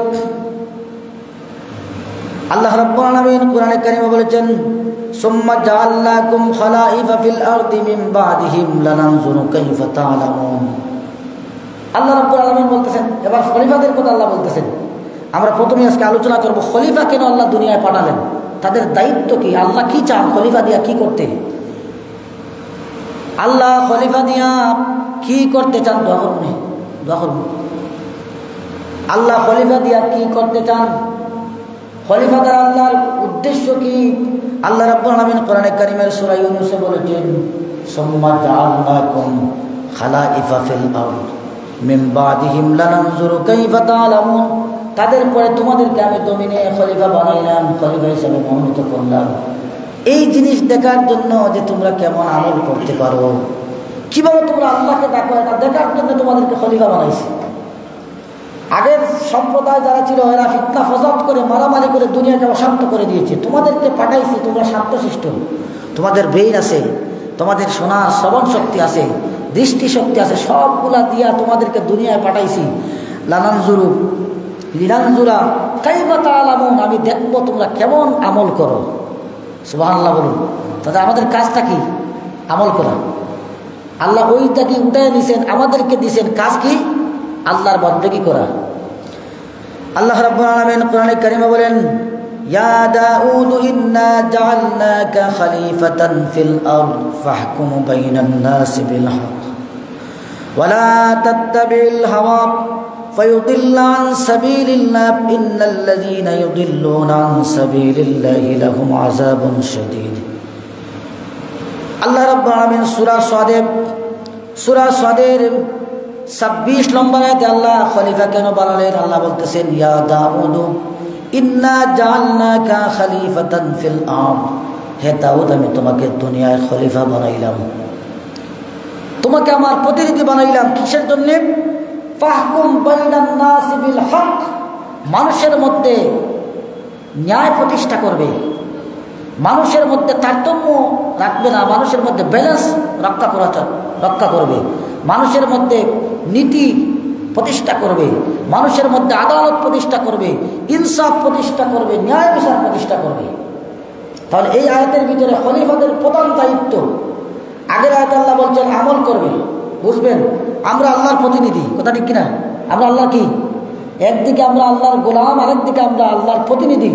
Speaker 1: আল্লাহ রাব্বুল আলামিন কোরআনে কারিমে বলেছেন, সুম্মা জাআলনাকুম খালাইফা ফিল আরদি মিন বাদিহিম লানানজুরু কাইফা তা'লামুন। আল্লাহ রাব্বুল আলামিন বলতেছেন, এবার খলিফাদের কথা আল্লাহ বলতেছেন। আমরা প্রথমে আজকে আলোচনা করব খলিফা কেন আল্লাহ দুনিয়ায় পাঠালেন, তাদের দায়িত্ব কি, আল্লাহ কি চান খলিফা দিয়া কি করতে, আল্লাহ খলিফা দিয়া কি করতে চান? দোয়া করুন। আল্লাহ খলিফা দিয়া কি করতে চান? খলিফা দ্বারা আল্লাহর উদ্দেশ্য কি? আল্লাহ রাব্বুল আলামিন কোরআনে কারীমের সূরা ইউনূসে বলেছেন, সুম্মা জাআলনাকুম খালাইফা ফিল আরদ মিন বাদিহিম লানানজুরু কাইফা তা'লামুন। তাদের পরে তোমাদেরকে আমি জমিনে খলিফা বানাইলাম, খলিফা হিসেবে মনোনীত করলাম, এই জিনিস দেখার জন্য যে তোমরা কেমন আমল করতে পারো, কিভাবে তোমরা আল্লাহকে ডাকো, এটা দেখার জন্য তোমাদেরকে খলিফা বানাইছি। আগের সম্প্রদায় যারা ছিল, এরা ফিতনা ফসাদ করে মারামারি করে দুনিয়াকে অশান্ত করে দিয়েছে। তোমাদেরকে পাঠাইছি, তোমরা শান্তশিষ্ট, তোমাদের ব্রেইন আছে, তোমাদের শোনার শ্রবণ শক্তি আছে, দৃষ্টি শক্তি আছে, সবগুলা দিয়া তোমাদেরকে দুনিয়ায় পাঠাইছি। লিনানজুরা কাইফা তা'লামুন, আমি দেখবো তোমরা কেমন আমল করো। সুবহানাল্লাহ বলুন। তাহলে আমাদের কাজটা কি? আমল করা। আল্লাহ ওইটাকে উঠায় নিছেন, আমাদেরকে দিছেন কাজ কি? আল্লাহর বন্দেগী করা। আল্লাহ রাব্বুল আলামিন কোরআনে কারিমে বলেন, ইয়া দাউদ ইন্না জাআলনাকা খলিফাতান ফিল আরদ ফাহকুম বাইনান নাস বিল হক ওয়া লা তাত্তাবিল হাওয়া ফায়ুদিল্লা আন সাবিলিল্লাহ ইন্নাল্লাযীনা ইউদিল্লুনা আন সাবিলিল্লাহি লাহুম আযাবুন শাদীদ। আল্লাহ রাব্বুল আলামিন সূরা সাদের 26 নম্বর আয়াতে আল্লাহ খলিফা কেন বানালেন? আল্লাহ বলতেছেন, ইয়া দাউদ ইন্না জাআলনাকা খলিফাতান ফিল আরদ, হে দাউদ আমি তোমাকে দুনিয়ায় খলিফা বানাইলাম, তোমাকে আমার প্রতিনিধি বানাইলাম। কিসের জন্য? ফাহকুম বাইনান নাস বিল হক, মানুষের মধ্যে ন্যায় প্রতিষ্ঠা করবে, মানুষের মধ্যে তারতম্য রাখবে না, মানুষের মধ্যে ব্যালেন্স রক্ষা করবে, মানুষের মধ্যে নীতি প্রতিষ্ঠা করবে, মানুষের মধ্যে আদালত প্রতিষ্ঠা করবে, ইনসাফ প্রতিষ্ঠা করবে, ন্যায় বিচার প্রতিষ্ঠা করবে। তাহলে এই আয়াতের ভিতরে খলিফাদের প্রধান দায়িত্ব, আগের আয়াতে আল্লাহ বলছেন আমল করবে। বুঝবেন, আমরা আল্লাহর প্রতিনিধি, কথা ঠিক কিনা? আমরা আল্লাহ কি? একদিকে আমরা আল্লাহর গোলাম, আরেকদিকে আমরা আল্লাহর প্রতিনিধি।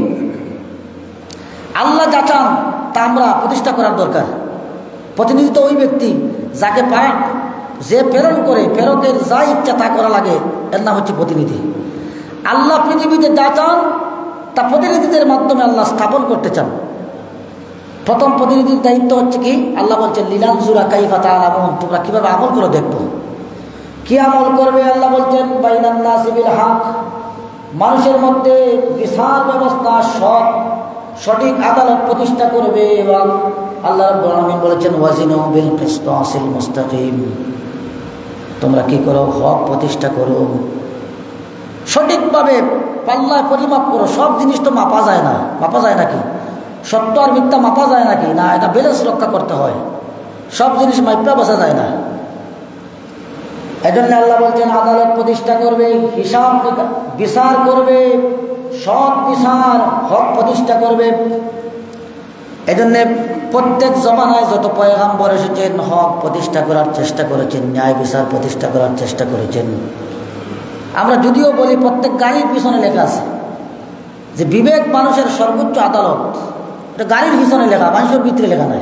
Speaker 1: আল্লাহ যা চান তা আমরা প্রতিষ্ঠা করার দরকার। প্রতিনিধি তো ওই ব্যক্তি যাকে যে প্রেরণ করে, প্রেরকের যা ইচ্ছা তা করা লাগে, এর নাম হচ্ছে প্রতিনিধি। আল্লাহ পৃথিবীতে যা চান তা প্রতিনিধিদের মাধ্যমে আল্লাহ স্থাপন করতে চান। প্রথম প্রতিনিধির দায়িত্ব হচ্ছে কি? আল্লাহ বলছেন লিনানজুরা কাইফা তা'লামুন, তোমরা কিভাবে আমল করে দেখবো। কি আমল করবে? আল্লাহ বলছেন বাইনান নাসি বিল হক, মানুষের মধ্যে বিচার ব্যবস্থা সঠিক আদালত প্রতিষ্ঠা করবে। এবং আল্লাহ রাব্বুল আলামিন বলেছেন ওয়াজিনু বিল কিসতাসিল মুস্তাকিম, তোমরা কি করো? হক প্রতিষ্ঠা করো, সঠিকভাবে পাল্লায় পরিমাপ করো। সব জিনিস তো মাপা যায় না, মাপা যায় নাকি? সত্য আর মিথ্যা মাপা যায় নাকি? না, এটা ব্যালেন্স রক্ষা করতে হয়, সব জিনিস মাইপা বসা যায় না। এজন্য আল্লাহ বলছেন আদালত প্রতিষ্ঠা করবে, হিসাব বিচার করবে, সৎ বিচার, হক প্রতিষ্ঠা করবে। এজন্য প্রত্যেক জমানায় যত পয়গাম্বর এসেছেন হক প্রতিষ্ঠা করার চেষ্টা করেছেন, ন্যায় বিচার প্রতিষ্ঠা করার চেষ্টা করেছেন। আমরা যদিও বলি প্রত্যেক গাড়ির পিছনে লেখা আছে যে বিবেক মানুষের সর্বোচ্চ আদালত, এটা গাড়ির পিছনে লেখা, মানুষের ভিতরে লেখা নাই।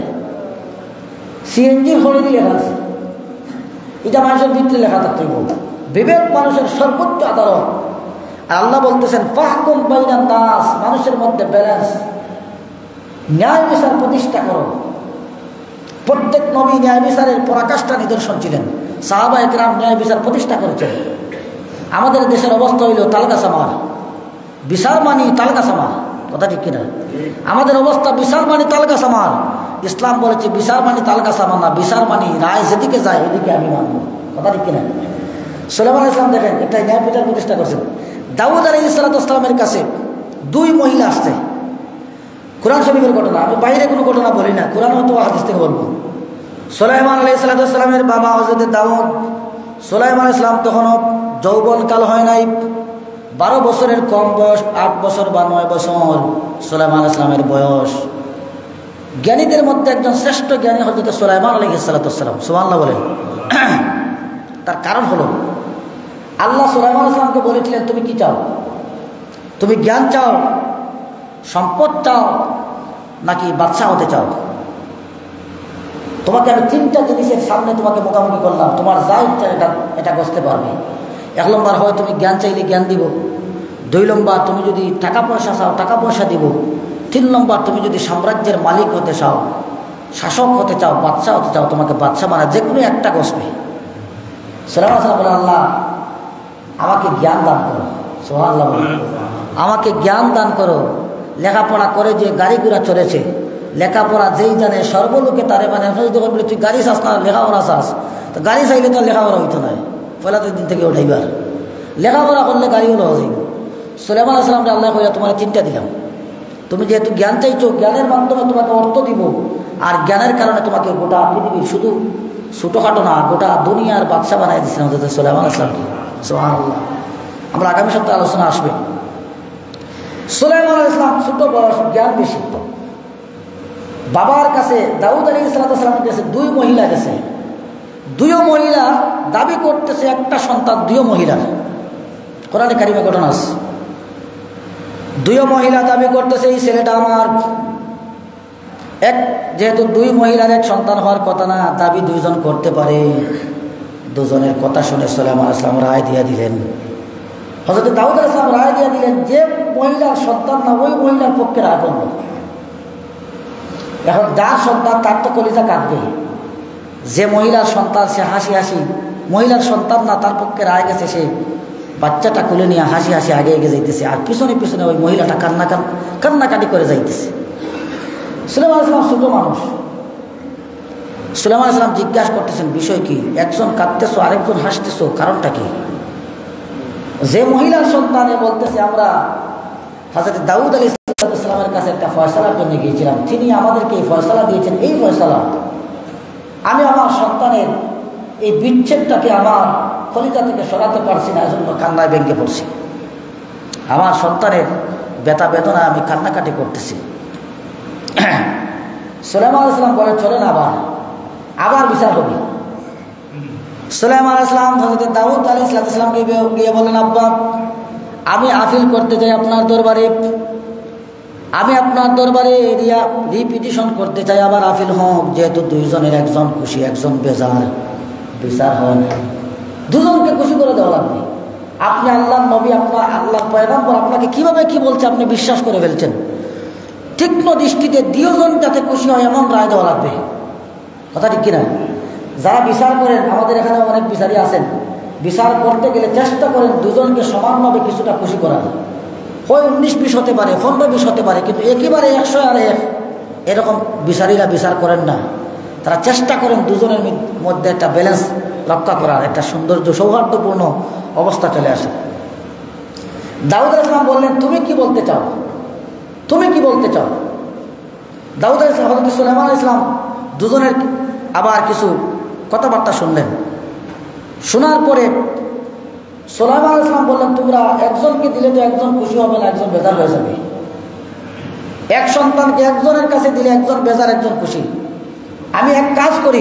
Speaker 1: সিএনজির খরিদি লেখা আছে, এটা মানুষের ভিতরে লেখা থাকতে বলতে বিবেক মানুষের সর্বোচ্চ আদালত। আর আল্লাহ বলতেছেন ফাহকুম বাইনান নাস, মানুষের মধ্যে ব্যালেন্স, ন্যায় বিচার প্রতিষ্ঠা করো। প্রত্যেক নবী ন্যায় বিচারের পরাকাষ্ঠা নিদর্শন ছিলেন। সাহাবা একরাম ন্যায় বিচার প্রতিষ্ঠা করেছেন। আমাদের দেশের অবস্থা হইল তালগাছামার, বিচার মানি তালগাছামার, কথা ঠিক কিনা? আমাদের অবস্থা বিচার মানি তালগাছামার। ইসলাম বলেছে বিচার মানি তালগাছামার না, বিচার মানি রায় যেদিকে যায় এদিকে আমি মানব, কথা ঠিক কিনা? সুলাইমান আলাইহিস সালাম দেখেন একটা ন্যায় বিচার প্রতিষ্ঠা করছেন। দাউদ আলাইহিস সালামের কাছে 2 মহিলা আসছে। কোরআন শরীফের ঘটনা, আমি বাইরে কোনো ঘটনা বলি না, কোরআন হয়তো হাদিস থেকে বলবো। সুলাইমান আলাইহিস সালামের বাবা হযরত দাউদ, সুলাইমান আলাইহিস সালাম তখনও যৌবনকাল হয় নাই, 12 বছরের কম বয়স, 8 বছর বা 9 বছর সুলাইমান আলাইহিস সালামের বয়স। জ্ঞানীদের মধ্যে একজন শ্রেষ্ঠ জ্ঞানী হযরত সুলাইমান আলাইহিস সালাম, সুবহানাল্লাহ বলেন। তার কারণ হলো আল্লাহ সুলাইমান আলাইহিস সালামকে বলেছিলেন তুমি কি চাও? তুমি জ্ঞান চাও, সম্পদ চাও, নাকি বাদশা হতে চাও? তোমাকে আমি 3টা জিনিসের সামনে তোমাকে মোকামুখি করলাম, তোমার যা ইচ্ছা এটা বুঝতে পারবে। 1 নম্বর হয় তুমি জ্ঞান চাইলে জ্ঞান দিব, 2 নম্বর তুমি যদি টাকা পয়সা চাও টাকা পয়সা দিব, 3 নম্বর তুমি যদি সাম্রাজ্যের মালিক হতে চাও, শাসক হতে চাও, বাদশা হতে চাও, তোমাকে বাদশা বানা, যে কোনো একটা বসবে। সুলাইমান সাল্লাল্লাহু আলাইহি আল্লাহ আমাকে জ্ঞান দান করো, সুবহানাল্লাহ, আমাকে জ্ঞান দান করো। লেখাপড়া করে যে গাড়ি ঘোড়া চলেছে, লেখাপড়া যেই জানে সর্বলোকে তারে মানে যখন বলে তুই গাড়ি চাস না লেখাপড়া চাস, তো গাড়ি চাইলে তো লেখাপড়া হইতো না, পয়লাতে দিন থেকে ওঠাইবার, লেখাপড়া করলে গাড়ি হলো হয়ে। সুলাইমান আলাইহিস সালাম আল্লাহ কইলা তোমার 3টা দিলাম, তুমি যেহেতু জ্ঞান চাইছো, জ্ঞানের মাধ্যমে তোমাকে অর্থ দিব, আর জ্ঞানের কারণে তোমাকে গোটা পৃথিবীর শুধু ছোটোখাটো না গোটা দুনিয়ার বাদশা বানাই দিচ্ছিলাম হযরত সুলাইমান আলাইহিস সালামকে, সুবহানাল্লাহ। আমরা আগামী সপ্তাহে আলোচনা আসবে। সুলাইমান আলাইহিস সালাম ছোট বয়স, জ্ঞান বেশি। বাবার কাছে দাউদ আলাইহিস সালামের কাছে 2 মহিলা গেছে, দুইও মহিলা দাবি করতেছে একটা সন্তান দুইও মহিলার, কোরআনে কারিমে ঘটনা আছে। দুইও মহিলা দাবি করতেছে এই ছেলেটা আমার। এক যেহেতু দুই মহিলার এক সন্তান হওয়ার কথা না, দাবি দুইজন করতে পারে। দুজনের কথা শুনে সুলাইমান আলাইহিস সালাম রায় দিয়ে দিলেন। হযরত দাউদ আলাইহিস সালাম রায় দিয়ে দিলেন যে মহিলার সন্তান না ওই মহিলার পক্ষে রায় করল। এখন যার সন্তান তার তো কলিজা কাঁদবে। যে মহিলার সন্তান সে হাসি হাসি, মহিলার সন্তান না তার পক্ষে রায় গেছে, সে বাচ্চাটা খুলে নিয়ে হাসি হাসি আগে এগিয়ে যাইতেছে, আর পিছনে পিছনে ওই মহিলাটা কান্নাকাটি করে যাইতেছে। সুলাইমান আলাইহিস সালাম ছোট মানুষ। সুলাইমান আলাইহিস সালাম জিজ্ঞাসা করতেছেন বিষয় কি, একজন কাঁদতেছো আরেকজন হাসতেছো, কারণটা কি? যে মহিলার সন্তানে বলতেছে আমরা হযরত দাউদ আলাইহিস সালামের কাছে একটা ফয়সালার জন্য গিয়েছিলাম, তিনি আমাদেরকে এই ফয়সালা দিয়েছেন, এই ফয়সালা আমি আমার সন্তানের এই বিচ্ছেদটাকে আমার কলিজা থেকে সরাতে পারছি না, এজন্য কান্নায় ভেঙে পড়ছি। আমার সন্তানের ব্যথা বেদনা আমি কান্নাকাটি করতেছি। সুলাইমান আলাইহিস সালাম বলে চলেন আবার বিচার হবে। সুলাইমান আলাইহিস সালাম হযরত দাউদ আলাইহিস সালামকে গিয়ে বলেন, আব্বা আমি আপিল করতে চাই আপনার দরবারে, আমি আপনার দরবারে রিপিটিশন করতে চাই, আবার আপিল হোক, যেহেতু দুইজনের একজন খুশি একজন বেজার, বিচার হয় না, দুজনকে খুশি করে দেওয়া লাগবে। আপনি আল্লাহর নবী, আপনার আল্লাহর পয়গম্বর, আপনাকে কিভাবে কি বলছে আপনি বিশ্বাস করে ফেলছেন। তীক্ষ্ণ দৃষ্টিতে দুজন যাতে খুশি হয় এমন রায় দেওয়া লাগবে। কথা ঠিক কিনা? যারা বিচার করেন, আমাদের এখানে অনেক বিচারী আছেন, বিচার করতে গেলে চেষ্টা করেন দুজনকে সমানভাবে কিছুটা খুশি করা। হয় 19-20 হতে পারে, 15-20 হতে পারে, কিন্তু একেবারে 100 আর 1 এরকম বিচারীরা বিচার করেন না। তারা চেষ্টা করেন দুজনের মধ্যে একটা ব্যালেন্স রক্ষা করার, একটা সৌন্দর্য সৌহার্দ্যপূর্ণ অবস্থা চলে আসে। দাউদ আলাইহিস সালাম বললেন, তুমি কি বলতে চাও, তুমি কি বলতে চাও? দাউদ আলাইহিস সালাম হযরত সুলাইমান আলাইহিস সালাম দুজনের আবার কিছু কথাবার্তা শুনলেন। শোনার পরে সুলাইমান আলাইহিস সালাম বললেন, তোমরা একজনকে দিলে তো একজন খুশি হবে না, একজন বেজার হয়ে যাবে। এক সন্তানকে একজনের কাছে দিলে একজন বেজার একজন খুশি। আমি এক কাজ করি,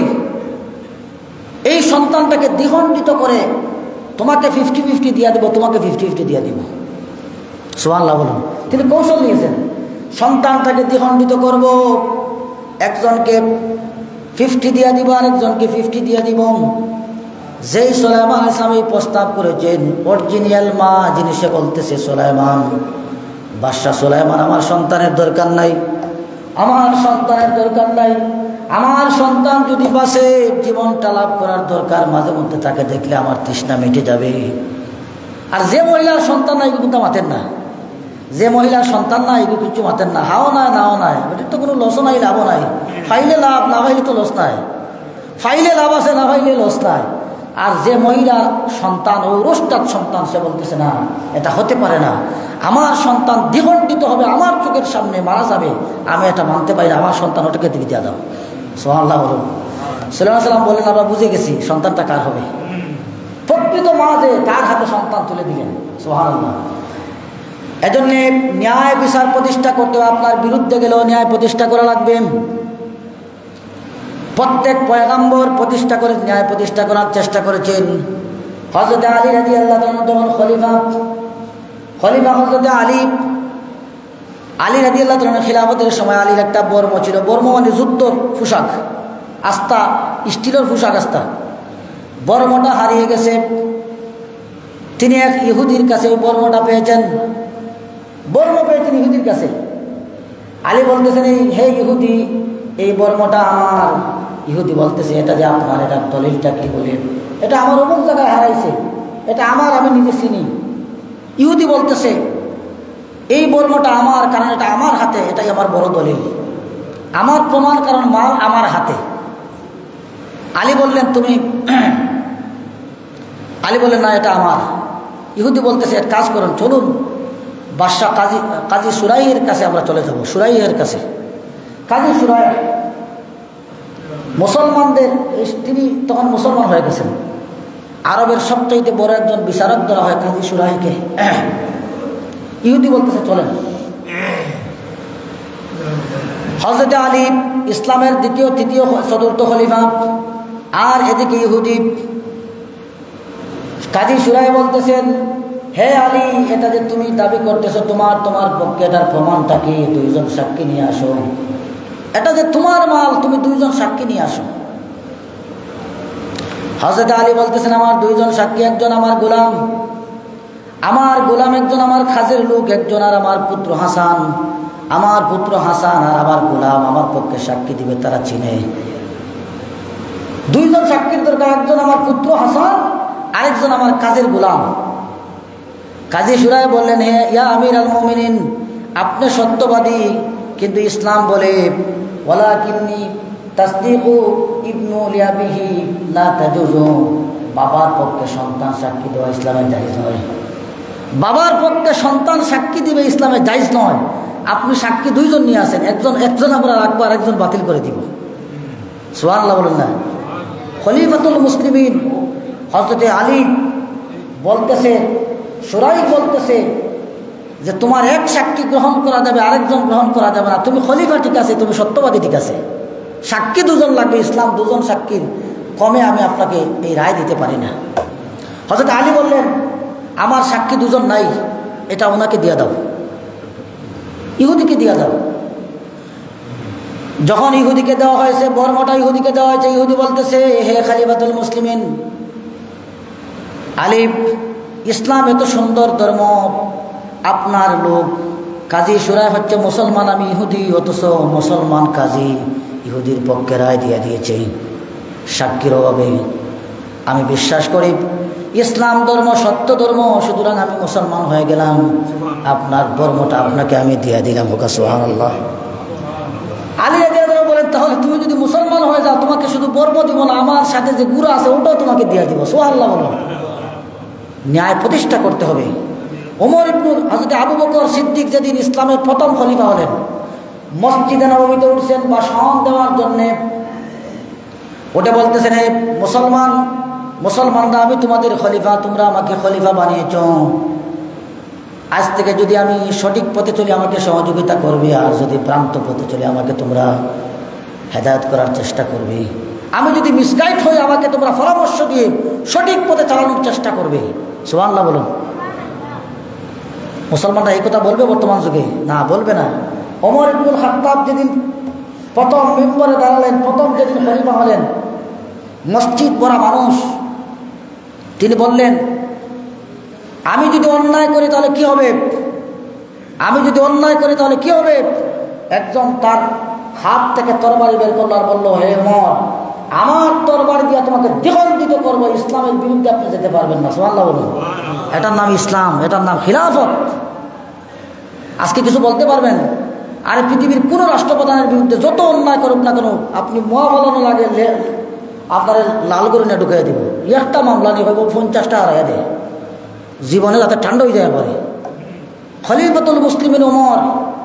Speaker 1: এই সন্তানটাকে দ্বিখণ্ডিত করে তোমাকে 50-50 দিয়ে দেবো, তোমাকে 50-50 দিয়ে দিব। সুবহানাল্লাহ বলুন। তিনি কৌশল নিয়েছেন, সন্তানটাকে দ্বিখণ্ডিত করব, একজনকে 50 দিয়ে দিব, আরেকজনকে 50 দিয়ে দিব। যেই সুলাইমান আলাইহিস সালাম এই প্রস্তাব করেছেন, অরিজিনাল মা যিনি, সে বলতেছে, সুলাইমান, বাদশা সুলাইমান, আমার সন্তানের দরকার নাই, আমার সন্তানের দরকার নাই, আমার সন্তান যদি বাঁচে জীবনটা লাভ করার দরকার, মাঝে মধ্যে তাকে দেখলে আমার তৃষ্ণা মিটে যাবে। আর যে মহিলার সন্তান নাই কিন্তু মাতেন না, যে মহিলার সন্তান নাই এগুলো কিছু মাতেন না, হাও নাই নাও নাই, এটার তো কোনো লসও নাই লাভও নাই। ফাইলে লাভ, না ফাইলে তো লস নাই। ফাইলে লাভ আছে, না ফাইলে লস নাই। আর যে মহিলা সন্তান ঔরষ্টাৎ সন্তান, সে বলতেছে না, এটা হতে পারে না, আমার সন্তান দ্বিখণ্ডিত হবে, আমার চোখের সামনে মারা যাবে, আমি এটা মানতে পারি না, আমার সন্তান ওটাকে দিকে দিয়ে দাও। সুবহানাল্লাহ বলুন। সুলাইমান সালাম বললেন, আমরা বুঝে গেছি সন্তানটা কার হবে। প্রকৃত মা যে তার হাতে সন্তান তুলে দিলেন। সুবহানাল্লাহ। এজন্য ন্যায় বিচার প্রতিষ্ঠা করতে হবে, আপনার বিরুদ্ধে গেলেও ন্যায় প্রতিষ্ঠা করা লাগবে। প্রত্যেক পয়গম্বর প্রতিষ্ঠা করে ন্যায় প্রতিষ্ঠা করার চেষ্টা করেছেন। হযরত আলী রাদিয়াল্লাহু তাআলা যখন খলিফা হযরত আলী রাদিয়াল্লাহু তাআলা খিলাফতের সময় আলীর একটা বর্ম ছিল, বর্ম মানে যুদ্ধর পোশাক, আস্থা স্টিলের পোশাক আস্থা। বর্মটা হারিয়ে গেছে, তিনি এক ইহুদির কাছে ওই বর্মটা পেয়েছেন। বর্ম পেয়েছেন ইহুদির কাছে। আলী বলতেছেন, হে ইহুদি, এই বর্মটা আমার। ইহুদি বলতেছে, এটা যে আপনার, এটা দলিলটা কি বলেন? এটা আমার অমুক জায়গায় হারাইছে, এটা আমার, আমি নিজে চিনি। ইহুদি বলতেছে, এই বর্মটা আমার, কারণ এটা আমার হাতে, এটাই আমার বড় দলিল, আমার প্রমাণ, কারণ মাল আমার হাতে। আলী বললেন, তুমি? আলী বললেন, না, এটা আমার। ইহুদি বলতেছে, এক কাজ করুন, চলুন বাদশাহ কাজী সুরাইয়ের কাছে আমরা চলে যাব। সুরাইয়ের কাছে, কাজী সুরাই মুসলমানদের, তিনি তখন মুসলমান হয়ে গেছেন। আরবের সবচাইতে বড় একজন বিচারক ধরা হয় কাজী সুরাইকে। ইহুদি বলতেছে, চলেন। হযরত আলী ইসলামের দ্বিতীয়, তৃতীয়, চতুর্থ খলিফা, আর এদিকে ইহুদি কাজী শুরাই বলতেছেন, হে আলী, এটা যে তুমি দাবি করতেছো তোমার পক্ষে এটার প্রমাণটা কি? দুইজন সাক্ষী নিয়ে আসো। এটা যে তোমার মাল, তুমি দুইজন সাক্ষী নিয়ে আসো। হযরত আলী বলতেছেন, আমার দুইজন সাক্ষী, একজন আমার গোলাম, একজন আমার খাজের লোক, একজন আর আমার পুত্র হাসান। আমার পুত্র হাসান আর আমার গোলাম আমার পক্ষে সাক্ষী দিবে, তারা চিনে। দুইজন সাক্ষীর দরকার, একজন আমার পুত্র হাসান, আরেকজন আমার কাজের গোলাম। কাজী শুরাই বললেন, হে ইয়া আমির আল মুমিনিন, আপনি সত্যবাদী, কিন্তু ইসলাম বলে ওয়ালাকিন্নী তাসদিকু ইবনু লিয়াবিহি লা তাজুজু, বাবার পক্ষে সন্তান সাক্ষী দেওয়া ইসলামে জায়েজ নয়। বাবার পক্ষে সন্তান সাক্ষী দিবে ইসলামে জায়েজ নয়। আপনি সাক্ষী দুইজন নিয়ে আসেন, একজন আমরা রাখবো আর একজন বাতিল করে দিব। সুবহানাল্লাহ বলেন না? খলিফাতুল মুসলিমিন হযরত আলী বলতেছে, শুরাই বলতেছে যে তোমার এক সাক্ষী গ্রহণ করা যাবে, আরেকজন গ্রহণ করা যাবে না। তুমি খলিফা ঠিক আছে, তুমি সত্যবাদী ঠিক আছে, সাক্ষী দুজন লাগবে। ইসলাম দুজন সাক্ষীর কমে আমি আপনাকে এই রায় দিতে পারি না। হযরত আলী বললেন, আমার সাক্ষী দুজন নাই, এটা ওনাকে দিয়ে দাও, ইহুদিকে দিয়ে দাও। যখন ইহুদিকে দেওয়া হয়েছে, বর্মটা ইহুদিকে দেওয়া হয়েছে, ইহুদি বলতেছে, হে খলিফাতুল মুসলিমিন আলী, ইসলাম এত সুন্দর ধর্ম, আপনার লোক কাজী শুরাই হচ্ছে মুসলমান, আমি ইহুদি, অথচ মুসলমান কাজী ইহুদির পক্ষে রায় দিয়ে দিয়েছে সাক্ষীর অভাবে। আমি বিশ্বাস করি ইসলাম ধর্ম সত্য ধর্ম, সুতরাং আমি মুসলমান হয়ে গেলাম, আপনার ধর্মটা আপনাকে আমি দিয়ে দিলাম। হোক সুবহানাল্লাহ। আলী রাদিয়াল্লাহু আনহু বলেন, তাহলে তুমি যদি মুসলমান হয়ে যাও, তোমাকে শুধু বর্ম দিব না, আমার সাথে যে গুড়া আছে ওটাও তোমাকে দিয়ে দিব। সুবহানাল্লাহ বলো। ন্যায় প্রতিষ্ঠা করতে হবে। ওমর ইবনে হযরত আবু বকর সিদ্দিক যেদিন ইসলামের প্রথম খলিফা হলেন, মসজিদে নববীতে উঠছেন ভাষণ দেওয়ার জন্যে, ওটা বলতেছেন, হে মুসলমানরা, আমি তোমাদের খলিফা, তোমরা আমাকে খলিফা বানিয়েছ। আজ থেকে যদি আমি সঠিক পথে চলি আমাকে সহযোগিতা করবে, আর যদি ভ্রান্ত পথে চলি আমাকে তোমরা হেদায়েত করার চেষ্টা করবে। আমি যদি মিসগাইড হই আমাকে তোমরা পরামর্শ দিয়ে সঠিক পথে চালানোর চেষ্টা করবে। সুবহানাল্লাহ বলুন। মুসলমানরা এই কথা বলবে বর্তমান যুগে? না, বলবে না। ওমর ইবনুল খাত্তাব যেদিন প্রথম মিম্বরে দাঁড়ালেন, প্রথম যেদিন খলিফা হলেন, মসজিদ ভরা মানুষ, তিনি বললেন, আমি যদি অন্যায় করি তাহলে কি হবে? আমি যদি অন্যায় করি তাহলে কি হবে? একজন তার হাত থেকে তরবারি বের করলো আর বললো, হে ওমর, আমার তরবারি দিয়ে তোমাকে দ্বিখণ্ডিত করবো, ইসলামের বিরুদ্ধে আপনি যেতে পারবেন না। সুবহানাল্লাহ বলুন। এটার নাম ইসলাম, এটার নাম খিলাফত। আজকে কিছু বলতে পারবেন? আরে পৃথিবীর কোনো রাষ্ট্রপ্রধানের বিরুদ্ধে যত অন্যায় করুক না কেন, আপনি মহাফলানো লাগে আপনার লাল করে নিয়ে ঢুকিয়ে দিব, একটা মামলা নিয়ে হইব 50টা হারাইয়া দেয়, জীবনে যাতে ঠান্ডা হয়ে যায় পরে। খলিফাতুল মুসলিমিন ওমর,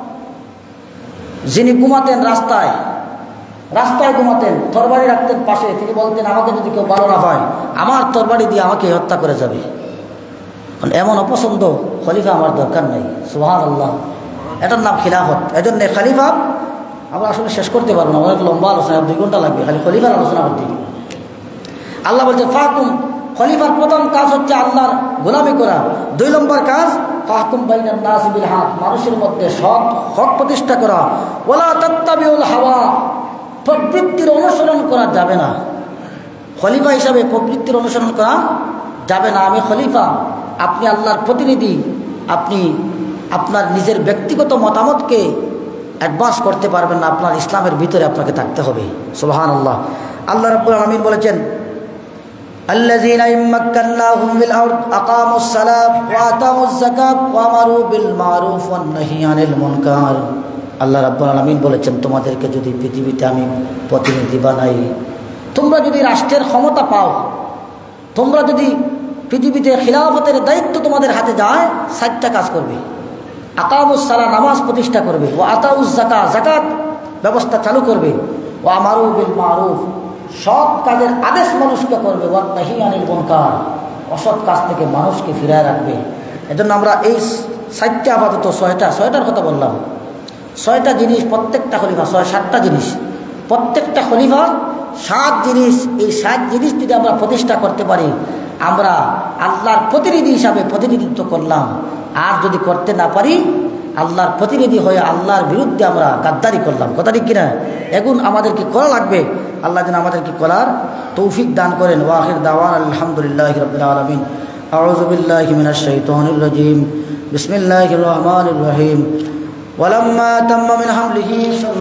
Speaker 1: যিনি ঘুমাতেন রাস্তায় ঘুমাতেন, তরবারি রাখতেন পাশে, তিনি বলতেন, আমাকে যদি কেউ ভালো না পায় আমার তরবারি দিয়ে আমাকে হত্যা করে যাবে। এমন অপছন্দ খলিফা আমার দরকার নাই। সুবহানাল্লাহ। এটার নাম খিলাফত। এই জন্য খলিফা আমরা আসলে শেষ করতে পারবো না, অনেক লম্বা আলোচনা, 2 ঘন্টা লাগবে খালি খলিফার আলোচনা করতে। আল্লাহ বলছে, ফাহকুম, খলিফার প্রথম কাজ হচ্ছে আল্লাহর গোলামি করা। 2 নম্বর কাজ, ফাহকুম বাইনান নাস বিল হক, মানুষের মধ্যে সৎ হক প্রতিষ্ঠা করা। ওয়ালা তাত্তাবিউল হাওয়া, প্রবৃত্তির অনুসরণ করা যাবে না। খলিফা হিসাবে প্রবৃত্তির অনুসরণ করা যাবে না। আমি খলিফা, আপনি আল্লাহর প্রতিনিধি, আপনি আপনার নিজের ব্যক্তিগত মতামতকে অ্যাডভান্স করতে পারবেন না, আপনার ইসলামের ভিতরে আপনাকে থাকতে হবে। সুবহানাল্লাহ। আল্লাহ রাব্বুল আলামিন বলেছেন, আল্লাযীনা ইম্মাক্কান্নাহুম ফিল আরদ আকামুস সালাত ওয়া আতাউজ যাকাত ওয়া আমারু বিল মারুফ ওয়ান নাহি আনিল মুনকার। আল্লাহ রাব্বুল আলামিন বলেছেন, তোমাদেরকে যদি পৃথিবীতে আমি প্রতিনিধি বানাই, তোমরা যদি রাষ্ট্রের ক্ষমতা পাও, তোমরা যদি পৃথিবীতে খিলাফতের দায়িত্ব তোমাদের হাতে যায়, 4টা কাজ করবে। আকামুস সালাহ, নামাজ প্রতিষ্ঠা করবে। ও আতাউজ যাকাত, যাকাত ব্যবস্থা চালু করবে। ও আমারু বিল মারুফ, সৎ কাজের আদেশ মানুষকে করবে। ওয়ান নাহি আনিল মুনকার, অসৎ কাজ থেকে মানুষকে ফিরায় রাখবে। এজন্য আমরা এই 4টা, আপাতত 6টার কথা বললাম। 6টা জিনিস প্রত্যেকটা খলিফা, 7টা জিনিস প্রত্যেকটা খলিফা সাত জিনিস, এই সাত জিনিস যদি আমরা প্রতিষ্ঠা করতে পারি, আমরা আল্লাহর প্রতিনিধি হিসাবে প্রতিনিধিত্ব করলাম। আর যদি করতে না পারি, আল্লাহর প্রতিনিধি হয়ে আল্লাহর বিরুদ্ধে আমরা গাদ্দারি করলাম। কথা ঠিক কিনা? এখন আমাদেরকে করা লাগবে। আল্লাহ যেন আমাদেরকে করার তৌফিক দান করেন। ওয়াখির দাওয়ান আলহামদুলিল্লাহি রাব্বিল আলামিন। আউযু বিল্লাহি মিনাশ শাইতানির রাজিম। বিসমিল্লাহির রহমানির রহিম। ওয়ালাম্মা তাম্মা মিন হামলিহি